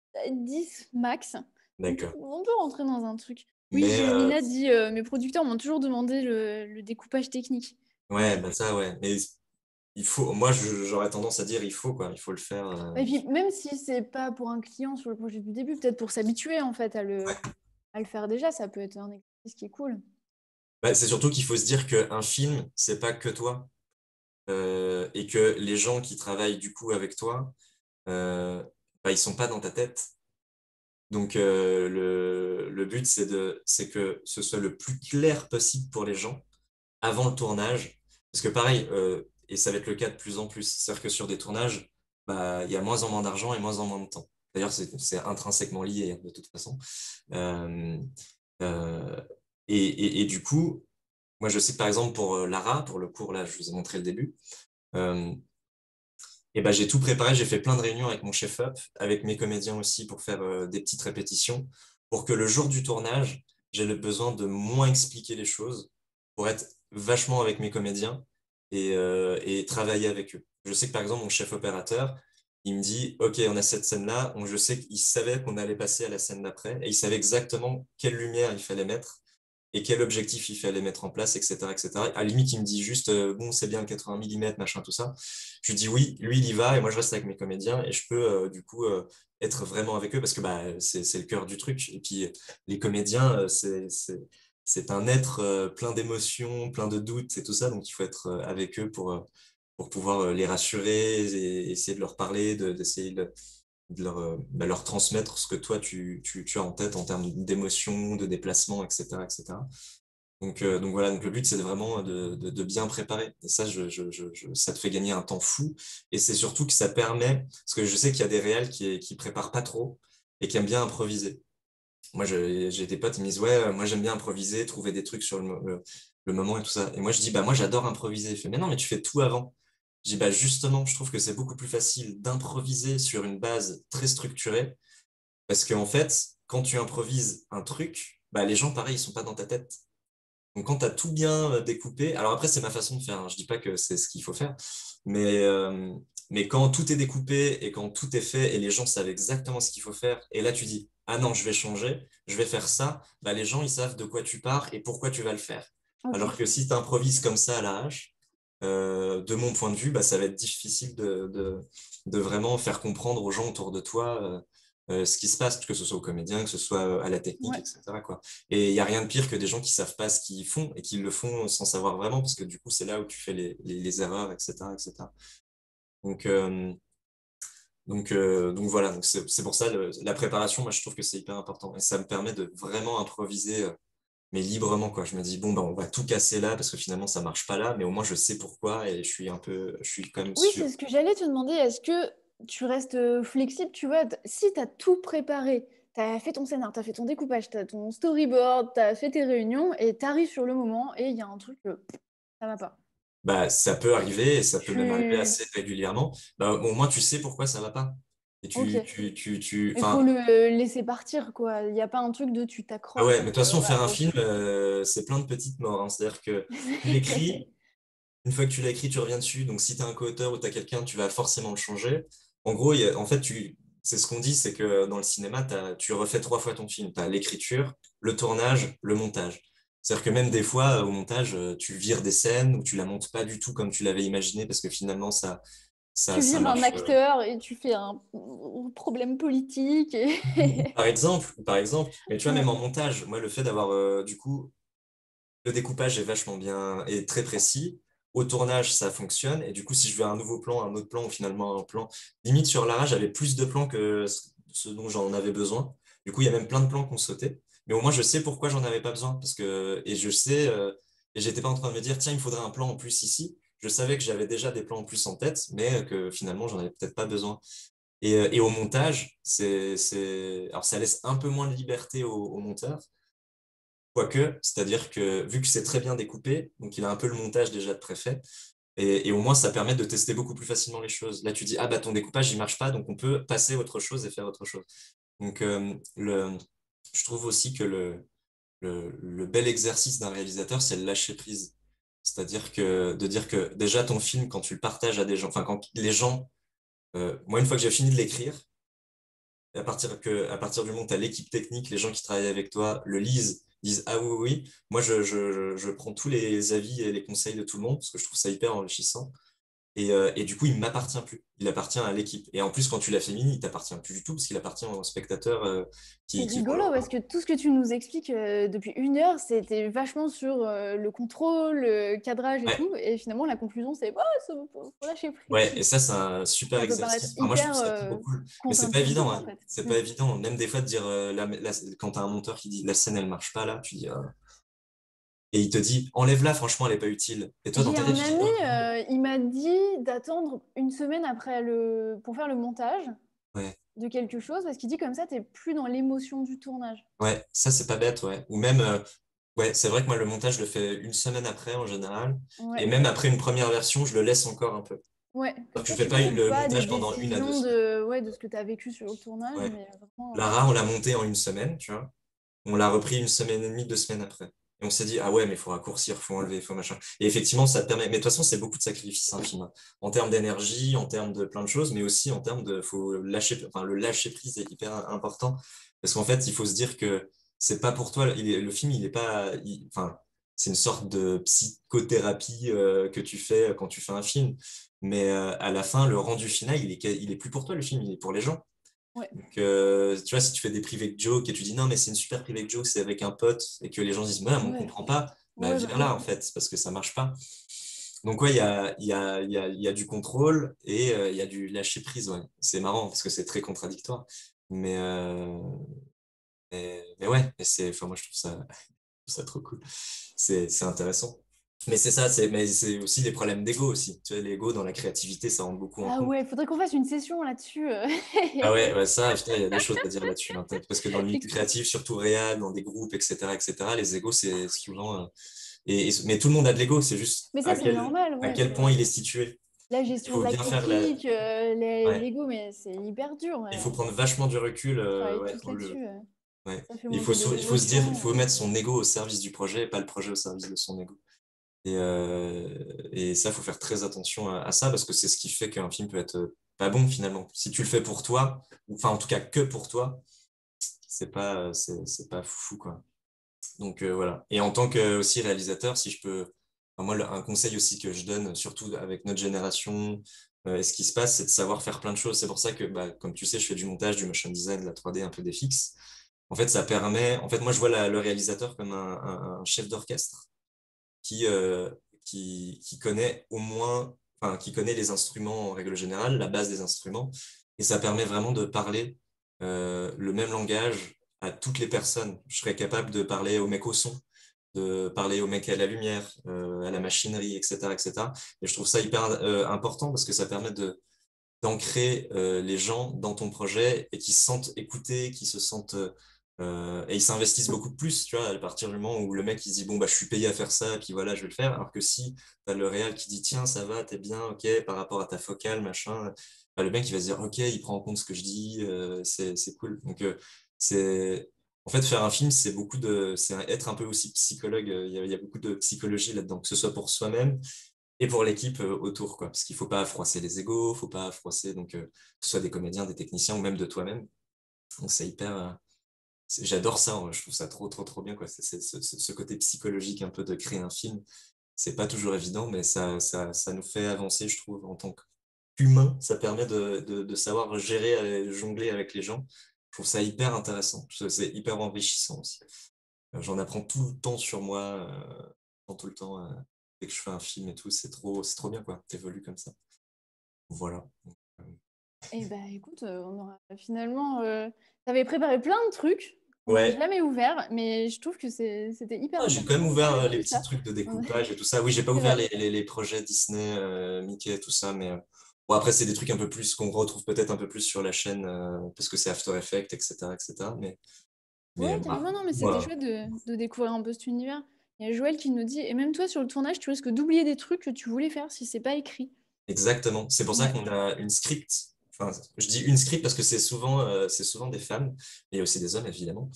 dix max. On peut, D'accord. on peut rentrer dans un truc. Oui, Mais euh, Mila dit, euh, mes producteurs m'ont toujours demandé le, le découpage technique. ouais, bah ça, ouais. Mais il faut, moi, je- j'aurais tendance à dire il faut, quoi. Il faut le faire. euh, Et puis, même si c'est pas pour un client sur le projet du début, peut-être pour s'habituer en fait à le, à le faire déjà, ça peut être un exercice qui est cool. Bah, c'est surtout qu'il faut se dire qu'un film, c'est pas que toi. Euh, et que les gens qui travaillent du coup avec toi, euh, bah, ils sont pas dans ta tête. Donc, euh, le, le but, c'est de, c'est que ce soit le plus clair possible pour les gens avant le tournage. Parce que pareil, euh, et ça va être le cas de plus en plus, c'est-à-dire que sur des tournages, bah, il y a moins en moins d'argent et moins en moins de temps. D'ailleurs, c'est c'est intrinsèquement lié hein, de toute façon. Euh, euh, et, et, et du coup, moi, je sais que par exemple pour euh, Lara, pour le cours, là, je vous ai montré le début, euh, et ben, j'ai tout préparé, j'ai fait plein de réunions avec mon chef-up, avec mes comédiens aussi pour faire euh, des petites répétitions, pour que le jour du tournage, j'ai le besoin de moins expliquer les choses, pour être vachement avec mes comédiens et, euh, et travailler avec eux. Je sais que par exemple, mon chef opérateur, il me dit, OK, on a cette scène-là, donc je sais qu'il savait qu'on allait passer à la scène d'après, et il savait exactement quelle lumière il fallait mettre et quel objectif il fallait mettre en place, et cetera, et cetera. À la limite, il me dit juste, euh, bon, c'est bien le quatre-vingts millimètres, machin, tout ça. Je lui dis oui, lui, il y va, et moi, je reste avec mes comédiens, et je peux, euh, du coup, euh, être vraiment avec eux, parce que bah, c'est, c'est le cœur du truc. Et puis, les comédiens, euh, c'est, c'est, c'est un être euh, plein d'émotions, plein de doutes, et tout ça, donc il faut être euh, avec eux pour, euh, pour pouvoir euh, les rassurer, et essayer de leur parler, de, d'essayer de, de leur, euh, bah, leur transmettre ce que toi, tu, tu, tu as en tête en termes d'émotions, de déplacement, et cetera, et cetera. Donc, euh, donc voilà, donc le but, c'est vraiment de, de, de bien préparer. Et ça, je, je, je, je- ça te fait gagner un temps fou. Et c'est surtout que ça permet, parce que je sais qu'il y a des réals qui, qui préparent pas trop et qui aiment bien improviser. Moi, je- j'ai des potes, ils me disent, ouais, moi, j'aime bien improviser, trouver des trucs sur le, mo- le, le moment et tout ça. Et moi, je dis, bah, moi, j'adore improviser. Il fait, mais non, mais tu fais tout avant. Je dis, bah, justement, je trouve que c'est beaucoup plus facile d'improviser sur une base très structurée. Parce qu'en fait, quand tu improvises un truc, bah, les gens, pareil, ils sont pas dans ta tête. Donc, quand tu as tout bien euh, découpé, alors après, c'est ma façon de faire, hein, je dis pas que c'est ce qu'il faut faire, mais, euh, mais quand tout est découpé et quand tout est fait et les gens savent exactement ce qu'il faut faire, et là tu dis, ah non, je vais changer, je vais faire ça, bah, les gens, ils savent de quoi tu pars et pourquoi tu vas le faire. Ok. Alors que si tu improvises comme ça à l'arrache, euh, de mon point de vue, bah, ça va être difficile de, de, de vraiment faire comprendre aux gens autour de toi euh, euh, ce qui se passe, que ce soit aux comédiens, que ce soit euh, à la technique, Ouais. et cetera, quoi. Et il n'y a rien de pire que des gens qui savent pas ce qu'ils font et qui le font sans savoir vraiment, parce que du coup, c'est là où tu fais les, les, les erreurs, et cetera, et cetera. Donc, euh, donc, euh, donc voilà, donc c'est c'est pour ça, le- la préparation, moi, je trouve que c'est hyper important. Et ça me permet de vraiment improviser, euh, mais librement, quoi. Je me dis, bon, bah, on va tout casser là, parce que finalement, ça marche pas là, mais au moins, je sais pourquoi et je suis un peu, je suis quand même Oui, sûr. c'est ce que j'allais te demander. Est-ce que tu restes euh, flexible, tu vois, t- si tu as tout préparé, tu as fait ton scénar, tu as fait ton découpage, tu as ton storyboard, tu as fait tes réunions et tu arrives sur le moment et il y a un truc, euh, ça va pas. Bah, ça peut arriver et ça peut même arriver Tu... assez régulièrement. Bah, au moins, tu sais pourquoi ça va pas. Et Ok. tu, tu, tu, tu, Il faut enfin, le euh, laisser partir, quoi. Il n'y a pas un truc de tu ah t'accroches ouais, mais en de toute mode, euh, façon, ouais, faire un ok. film, euh, c'est plein de petites morts, hein. C'est-à-dire que tu l'écris, une fois que tu l'as écrit, tu reviens dessus. Donc, si tu as un co-auteur ou tu as quelqu'un, tu vas forcément le changer. En gros, il y a- en fait, tu, c'est ce qu'on dit, c'est que dans le cinéma, t'as- tu refais trois fois ton film. Tu as l'écriture, le tournage, le montage. C'est-à-dire que même des fois, au montage, euh, tu vires des scènes ou tu la montes pas du tout comme tu l'avais imaginé parce que finalement, ça, ça, Tu ça vires un marche. euh, acteur et tu fais un un problème politique. Et... Par exemple, par exemple, mais tu vois, même Ouais. en montage, moi, le fait d'avoir, euh, du coup, le découpage est vachement bien et très précis. Au tournage, ça fonctionne. Et du coup, si je veux un nouveau plan, un autre plan, ou finalement un plan, limite sur Lara, j'avais plus de plans que ce ce dont j'en avais besoin. Du coup, il y a même plein de plans qu'on sautait. Mais au moins, je sais pourquoi j'en avais pas besoin. Parce que, et je sais, euh, et j'étais pas en train de me dire, tiens, il me faudrait un plan en plus ici. Je savais que j'avais déjà des plans en plus en tête, mais que finalement, j'en avais peut-être pas besoin. Et, euh, et au montage, c'est, c'est, alors ça laisse un peu moins de liberté au, au monteur. Quoique, c'est-à-dire que vu que c'est très bien découpé, donc il a un peu le montage déjà de préfet, et, et au moins ça permet de tester beaucoup plus facilement les choses. Là, tu dis, ah bah ton découpage, il marche pas, donc on peut passer à autre chose et faire autre chose. Donc, euh, le, je trouve aussi que le, le, le bel exercice d'un réalisateur, c'est le lâcher prise. C'est-à-dire que de dire que déjà ton film, quand tu le partages à des gens, enfin quand les gens, euh, moi une fois que j'ai fini de l'écrire, et à partir que, à partir du moment où tu as l'équipe technique, les gens qui travaillent avec toi le lisent, disent ah oui, oui, oui. Moi je, je, je prends tous les avis et les conseils de tout le monde parce que je trouve ça hyper enrichissant. Et, euh, et du coup, il ne m'appartient plus. Il appartient à l'équipe. Et en plus, quand tu l'as fait mini, il t'appartient plus du tout parce qu'il appartient aux spectateurs euh, C'est qui, qui vont rigolo parce que tout ce que tu nous expliques euh, depuis une heure, c'était vachement sur euh, le contrôle, le cadrage et Ouais, tout. Et finalement, la conclusion, c'est bah, ça, faut, faut lâcher ouais. prise. Et ça, c'est un super Ça peut paraître exercice. Enfin, moi, je trouve hyper ça trop euh, cool. Mais c'est pas évident, contre-intuitif en hein. fait. C'est Mm. pas évident. Même des fois, de dire, euh, la, la- quand tu as un monteur qui dit la scène, elle marche pas là, tu dis, ah. Et il te dit, enlève-la, franchement, elle est pas utile. Et toi, dans J'ai ta tête, un tu dis, ami, oh, euh, il m'a dit d'attendre une semaine après le... pour faire le montage ouais. de quelque chose parce qu'il dit comme ça, t'es plus dans l'émotion du tournage. Ouais, ça, c'est pas bête, ouais. Ou même, euh, ouais, c'est vrai que moi, le montage, je le fais une semaine après, en général. Et Ouais. même après une première version, je le laisse encore un peu. Ouais, comme Alors que je ça fais tu pas prends le pas des montage pendant une à deux décisions semaines. de, ouais, de ce que tu as vécu sur le tournage, Ouais. mais vraiment. Lara, on l'a monté en une semaine, tu vois. On l'a repris une semaine et demie, deux semaines après. Et on s'est dit, ah ouais, mais il faut raccourcir, il faut enlever, il faut machin. Et effectivement, ça te permet. Mais de toute façon, c'est beaucoup de sacrifices, un film, hein. En termes d'énergie, en termes de plein de choses, mais aussi en termes de. Faut lâcher. Enfin, le lâcher prise est hyper important. Parce qu'en fait, il faut se dire que c'est pas pour toi. Il est- le film, il est pas. il- Enfin, c'est une sorte de psychothérapie euh, que tu fais quand tu fais un film. Mais euh, à la fin, le rendu final, il est, il est plus pour toi, le film, il est pour les gens. Ouais, Donc, euh, tu vois, si tu fais des private jokes et tu dis non, mais c'est une super private joke, c'est avec un pote, et que les gens disent, bah, on ouais, comprend pas, bah, ouais, bah viens oui. là, en fait, parce que ça marche pas. Donc, ouais, il y a, il y a, il y a, il y a du contrôle et euh, il y a du lâcher prise, ouais. C'est marrant parce que c'est très contradictoire. Mais, euh, mais, mais ouais, mais c'est, enfin, moi, je trouve ça, je trouve ça trop cool. C'est, c'est intéressant. Mais c'est ça, c'est, mais c'est aussi des problèmes d'ego aussi. Tu vois, l'ego dans la créativité, ça rentre beaucoup en Ah compte. ouais, faudrait qu'on fasse une session là-dessus. euh. Ah ouais, ouais, ça, putain, il y a des choses à dire là-dessus, hein. Parce que dans le milieu Expli- créatif, surtout réel, dans des groupes, et cetera, et cetera, les égos, c'est souvent. euh, et, et- mais tout le monde a de l'ego, c'est juste Mais ça, à c'est quel, normal, à ouais. quel point C'est il est situé. la Il gestion de faut la bien faire la. critique, euh, les- Ouais. l'ego, mais c'est hyper dur. Il Ouais. faut prendre vachement du recul. On euh, travaille ouais, tous pour le... là-dessus. euh. ouais. Ça fait Il faut, monter se- des il faut se dire, il émotions. faut mettre son ego au service du projet et pas le projet au service de son ego. Et, euh, et ça, faut faire très attention à, à ça parce que c'est ce qui fait qu'un film peut être euh, pas bon finalement. Si tu le fais pour toi, ou enfin en tout cas que pour toi, c'est pas, c'est, c'est pas fou, quoi. Donc euh, voilà. Et en tant que aussi réalisateur, si je peux, enfin, moi, le- un conseil aussi que je donne, surtout avec notre génération, euh, et ce qui se passe, c'est de savoir faire plein de choses. C'est pour ça que, bah, comme tu sais, je fais du montage, du motion design, de la trois D, un peu des fixes. En fait, ça permet. En fait, moi, je vois la- le réalisateur comme un, un- un chef d'orchestre qui, euh, qui, qui connaît au moins, enfin, qui connaît les instruments en règle générale, la base des instruments, et ça permet vraiment de parler euh, le même langage à toutes les personnes. Je serais capable de parler au mec au son, de parler au mec à la lumière, euh, à la machinerie, et cetera, et cetera. Et je trouve ça hyper euh, important parce que ça permet de d'ancrer euh, les gens dans ton projet et qui se sentent écoutés, qui se sentent euh, et ils s'investissent beaucoup plus, tu vois, à partir du moment où le mec il se dit bon bah je suis payé à faire ça, et puis voilà je vais le faire. Alors que si t'as le réal qui dit tiens ça va, t'es bien, ok par rapport à ta focale machin, bah, le mec il va se dire ok il prend en compte ce que je dis, euh, c'est c'est cool. Donc euh, c'est en fait faire un film c'est beaucoup de c'est être un peu aussi psychologue. Il y a, il y a beaucoup de psychologie là-dedans, que ce soit pour soi-même et pour l'équipe euh, autour, quoi. Parce qu'il faut pas froisser les égos, faut pas froisser donc euh, que ce soit des comédiens, des techniciens ou même de toi-même. Donc c'est hyper. euh, c'est- J'adore ça, hein. Je trouve ça trop, trop, trop bien, quoi. C'est, c'est- ce, ce- ce côté psychologique un peu de créer un film. C'est pas toujours évident, mais ça, ça, ça nous fait avancer, je trouve, en tant qu'humain. Ça permet de, de, de savoir gérer, euh, jongler avec les gens. Je trouve ça hyper intéressant. Je- C'est hyper enrichissant aussi. Euh, J'en apprends tout le temps sur moi, euh, tout tout le temps. euh, dès que je fais un film et tout, c'est trop, c'est trop bien, quoi. T'évolues comme ça. Voilà. Euh, Eh ben, écoute, euh, on aura finalement. Euh, T'avais préparé plein de trucs qu'on n'a Ouais, jamais ouverts, mais je trouve que c'est- c'était hyper ah, j'ai quand même intéressant de ouvert parler de euh, les tout petits ça. trucs de On a- découpage et tout ça. Oui, j'ai pas C'est ouvert vrai. les, les, les projets Disney, euh, Mickey, tout ça, mais euh, bon, après, c'est des trucs un peu plus qu'on retrouve peut-être un peu plus sur la chaîne euh, parce que c'est After Effects, et cetera, et cetera. Mais, mais Ouais, voilà. carrément, non, mais c'était Voilà. chouette de, de découvrir un peu cet univers. Il y a Joël qui nous dit, et même toi sur le tournage, tu risques d'oublier des trucs que tu voulais faire si c'est pas écrit. Exactement. C'est pour ça Ouais. qu'on a une script. Enfin, je dis une script parce que c'est souvent, euh, c'est souvent des femmes, mais il y a aussi des hommes, évidemment.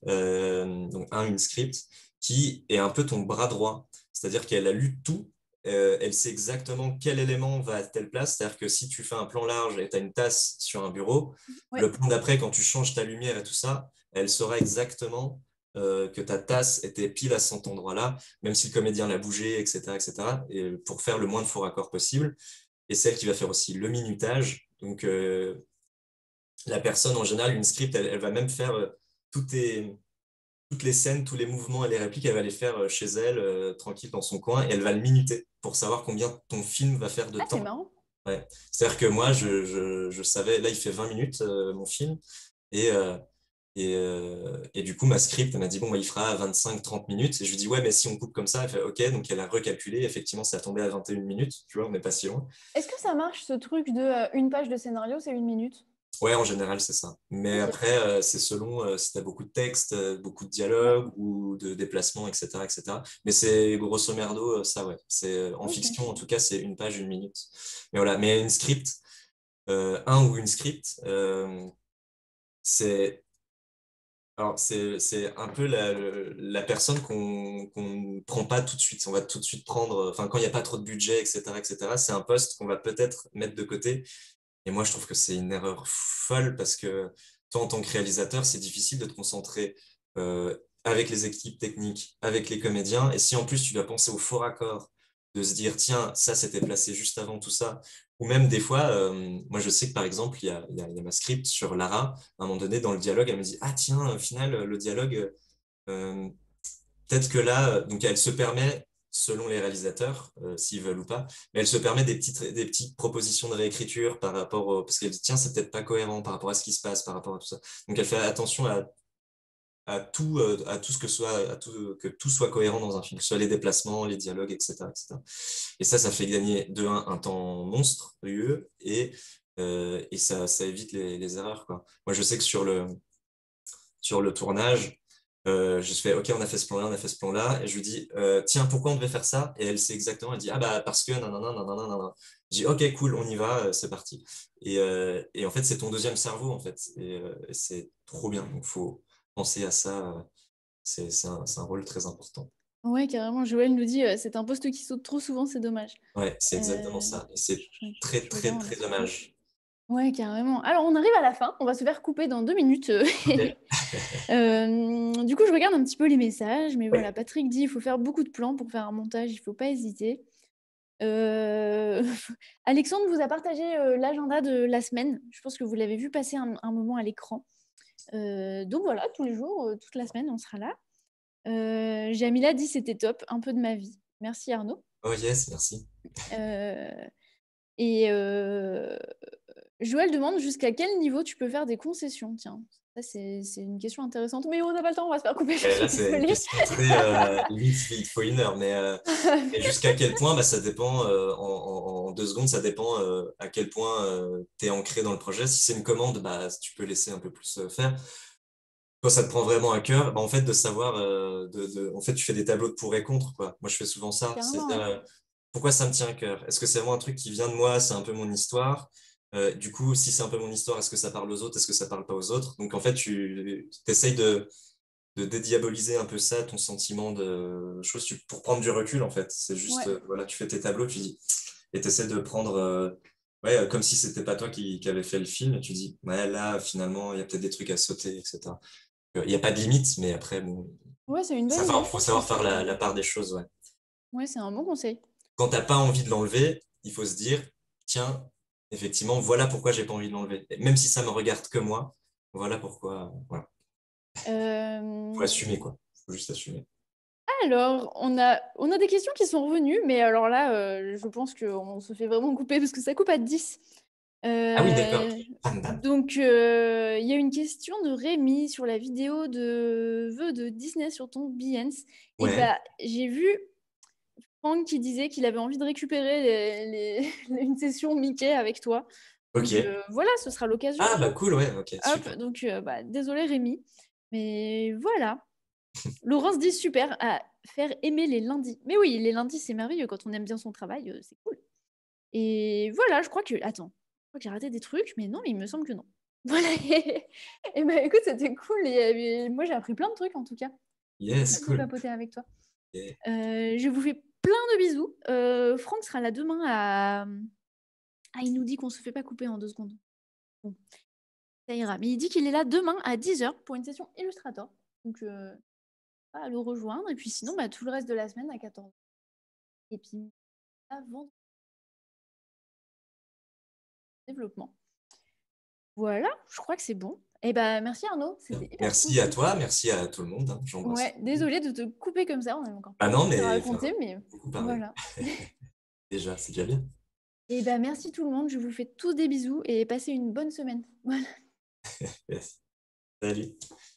Euh, donc, un, une script qui est un peu ton bras droit. C'est-à-dire qu'elle a lu tout. Euh, elle sait exactement quel élément va à telle place. C'est-à-dire que si tu fais un plan large et tu as une tasse sur un bureau, Ouais. le plan d'après, quand tu changes ta lumière et tout ça, elle saura exactement euh, que ta tasse était pile à cet endroit-là, même si le comédien l'a bougé, et cetera, et cetera, et cetera, et pour faire le moins de faux raccords possible. et celle qui va faire aussi le minutage. Donc, euh, la personne, en général, une script, elle, elle va même faire euh, toutes, les, toutes les scènes, tous les mouvements et les répliques, elle va les faire euh, chez elle, euh, tranquille, dans son coin, et elle va le minuter pour savoir combien ton film va faire de Ah, c'est temps. marrant. Ouais. C'est-à-dire que moi, je, je, je savais, là, il fait vingt minutes, euh, mon film, et, euh, et, euh, et du coup, ma script, elle m'a dit, bon, bah, il fera vingt-cinq trente minutes. Et je lui dis, ouais, mais si on coupe comme ça, elle fait, OK. Donc, elle a recalculé. Effectivement, ça a tombé à vingt et une minutes. Tu vois, on n'est pas si loin. Est-ce que ça marche ce truc de euh, une page de scénario, c'est une minute? Ouais, en général, c'est ça. Mais Ok. après, euh, c'est selon euh, si tu as beaucoup de texte, euh, beaucoup de Ouais. dialogue ou de déplacements, et cetera, et cetera. Mais c'est grosso merdo, euh, ça, ouais. C'est, euh, en Ok. fiction, en tout cas, c'est une page, une minute. Mais voilà. Mais une script, euh, un ou une script, euh, c'est Alors, c'est, c'est un peu la, le- la personne qu'on qu'on ne prend pas tout de suite. On va tout de suite prendre, enfin, quand il n'y a pas trop de budget, et cetera, et cetera, c'est un poste qu'on va peut-être mettre de côté. Et moi, je trouve que c'est une erreur folle parce que toi, en tant que réalisateur, c'est difficile de te concentrer euh, avec les équipes techniques, avec les comédiens. Et si en plus, tu dois penser au faux raccord, de se dire, tiens, ça, c'était placé juste avant tout ça. Ou même des fois, euh, moi, je sais que par exemple, il y a, il y a, il y a ma script sur Lara. À un moment donné, dans le dialogue, elle me dit, ah, tiens, au final, le dialogue, euh, peut-être que là, euh, donc elle se permet, selon les réalisateurs, euh, s'ils veulent ou pas, mais elle se permet des petites, des petites propositions de réécriture par rapport au, parce qu'elle dit, tiens, c'est peut-être pas cohérent par rapport à ce qui se passe, par rapport à tout ça. Donc elle fait attention à, à tout, euh, à tout ce que soit, à tout, que tout soit cohérent dans un film, que ce soit les déplacements, les dialogues, et cetera, et cetera. Et ça, ça fait gagner de un, un temps monstre, et, euh, et ça, ça évite les, les erreurs, quoi. Moi, je sais que sur le, sur le tournage, euh, je fais, OK, on a fait ce plan-là, on a fait ce plan-là, et je lui dis, euh, tiens, pourquoi on devait faire ça? Et elle sait exactement, elle dit, ah bah parce que, nanana, nanana, nanana. Je dis, OK, cool, on y va, euh, c'est parti. Et, euh, et en fait, c'est ton deuxième cerveau, en fait, et, euh, et c'est trop bien. Donc, il faut penser à ça, euh, c'est c'est un, c'est un rôle très important. Ouais, carrément. Joël nous dit, euh, c'est un poste qui saute trop souvent, c'est dommage. Ouais, c'est exactement Euh, ça. Et c'est je, très, je très, regarde un très petit peu. dommage. Ouais, carrément. Alors, on arrive à la fin. On va se faire couper dans deux minutes. euh. OK. Euh, du coup, je regarde un petit peu les messages. Mais Oui, voilà, Patrick dit, il faut faire beaucoup de plans pour faire un montage. Il faut pas hésiter. Euh, Alexandre vous a partagé euh, l'agenda de la semaine. Je pense que vous l'avez vu passer un, un moment à l'écran. Euh, donc voilà, tous les jours, euh, toute la semaine, on sera là. Euh, Jamila dit c'était top, un peu de ma vie. Merci Arnaud. oh yes, merci. Euh, et euh, Joël demande jusqu'à quel niveau tu peux faire des concessions. Tiens, ça c'est c'est une question intéressante. Mais on n'a pas le temps, on va se faire couper, je Et suis là, c'est une désolée. question très euh, limite, il faut une heure, mais euh, et jusqu'à quel point, bah, ça dépend, euh, en, en- en deux secondes, ça dépend euh, à quel point tu es ancré dans le projet. Si c'est une commande, bah, tu peux laisser un peu plus euh, faire. Quand ça te prend vraiment à cœur, bah, en fait, de savoir, euh, de, de- en fait, tu fais des tableaux de pour et contre, quoi. Moi, je fais souvent ça. C'est Carrément, ouais. euh, pourquoi ça me tient à cœur? Est-ce que c'est vraiment un truc qui vient de moi? C'est un peu mon histoire. Euh, du coup, si c'est un peu mon histoire, est-ce que ça parle aux autres? Est-ce que ça parle pas aux autres? Donc, en fait, tu essayes de de dédiaboliser un peu ça, ton sentiment de choses, tu- pour prendre du recul, en fait. C'est juste, Ouais. euh, voilà, tu fais tes tableaux, tu dis, et tu essaies de prendre, euh, ouais, euh, comme si c'était pas toi qui, qui avait fait le film, et tu dis, ouais, là, finalement, il y a peut-être des trucs à sauter, et cetera. Euh, Il n'y a pas de limite, mais après, bon, Ouais, c'est une bonne ça idée. va, Je faut pense que savoir c'est faire la, la part des choses, ouais. ouais, c'est un bon conseil. Quand t'as pas envie de l'enlever, il faut se dire, tiens, effectivement, voilà pourquoi j'ai pas envie de l'enlever. Et même si ça me regarde que moi, voilà pourquoi, voilà. Faut Euh, assumer, quoi. Faut juste assumer. Alors, on a, on a des questions qui sont revenues, mais alors là, euh, je pense qu'on se fait vraiment couper parce que ça coupe à dix. Ah oui, d'accord. Euh, Bam, bam. donc, euh, il y a une question de Rémi sur la vidéo de vœux de Disney sur ton Behance. Et Ouais. bah, j'ai vu Franck qui disait qu'il avait envie de récupérer les- les- une session Mickey avec toi. Donc Ok. euh, voilà, ce sera l'occasion. Ah bah cool, ouais, ok, Hop, super. donc euh, bah, désolé Rémi. Mais voilà. Laurence dit super à faire aimer les lundis. Mais oui, les lundis, c'est merveilleux. Quand on aime bien son travail, euh, c'est cool. Et voilà, je crois que. Attends, je crois que j'ai raté des trucs, mais non, mais il me semble que non. Voilà. Et bah écoute, c'était cool. Et, euh, moi, j'ai appris plein de trucs en tout cas. C'était Yes, cool de cool. papoter avec toi. Et- Euh, je vous fais plein de bisous. Euh, Franck sera là demain à. Ah, il nous dit qu'on se fait pas couper en deux secondes. Bon, ça ira. Mais il dit qu'il est là demain à dix heures pour une session Illustrator. Donc, euh, à le rejoindre. Et puis sinon, bah, tout le reste de la semaine à quatorze heures. Et puis, avant développement. Voilà, je crois que c'est bon. Et ben merci Arnaud, c'était hyper Merci cool. à toi, merci à tout le monde. Hein, j'embrasse. Ouais, désolée de te couper comme ça, on avait encore Ah plein de non, trucs à mais enfin, raconter, mais beaucoup parlé. voilà. Déjà, c'est déjà bien. Et ben merci tout le monde, je vous fais tous des bisous et passez une bonne semaine. Voilà. Yes. Salut.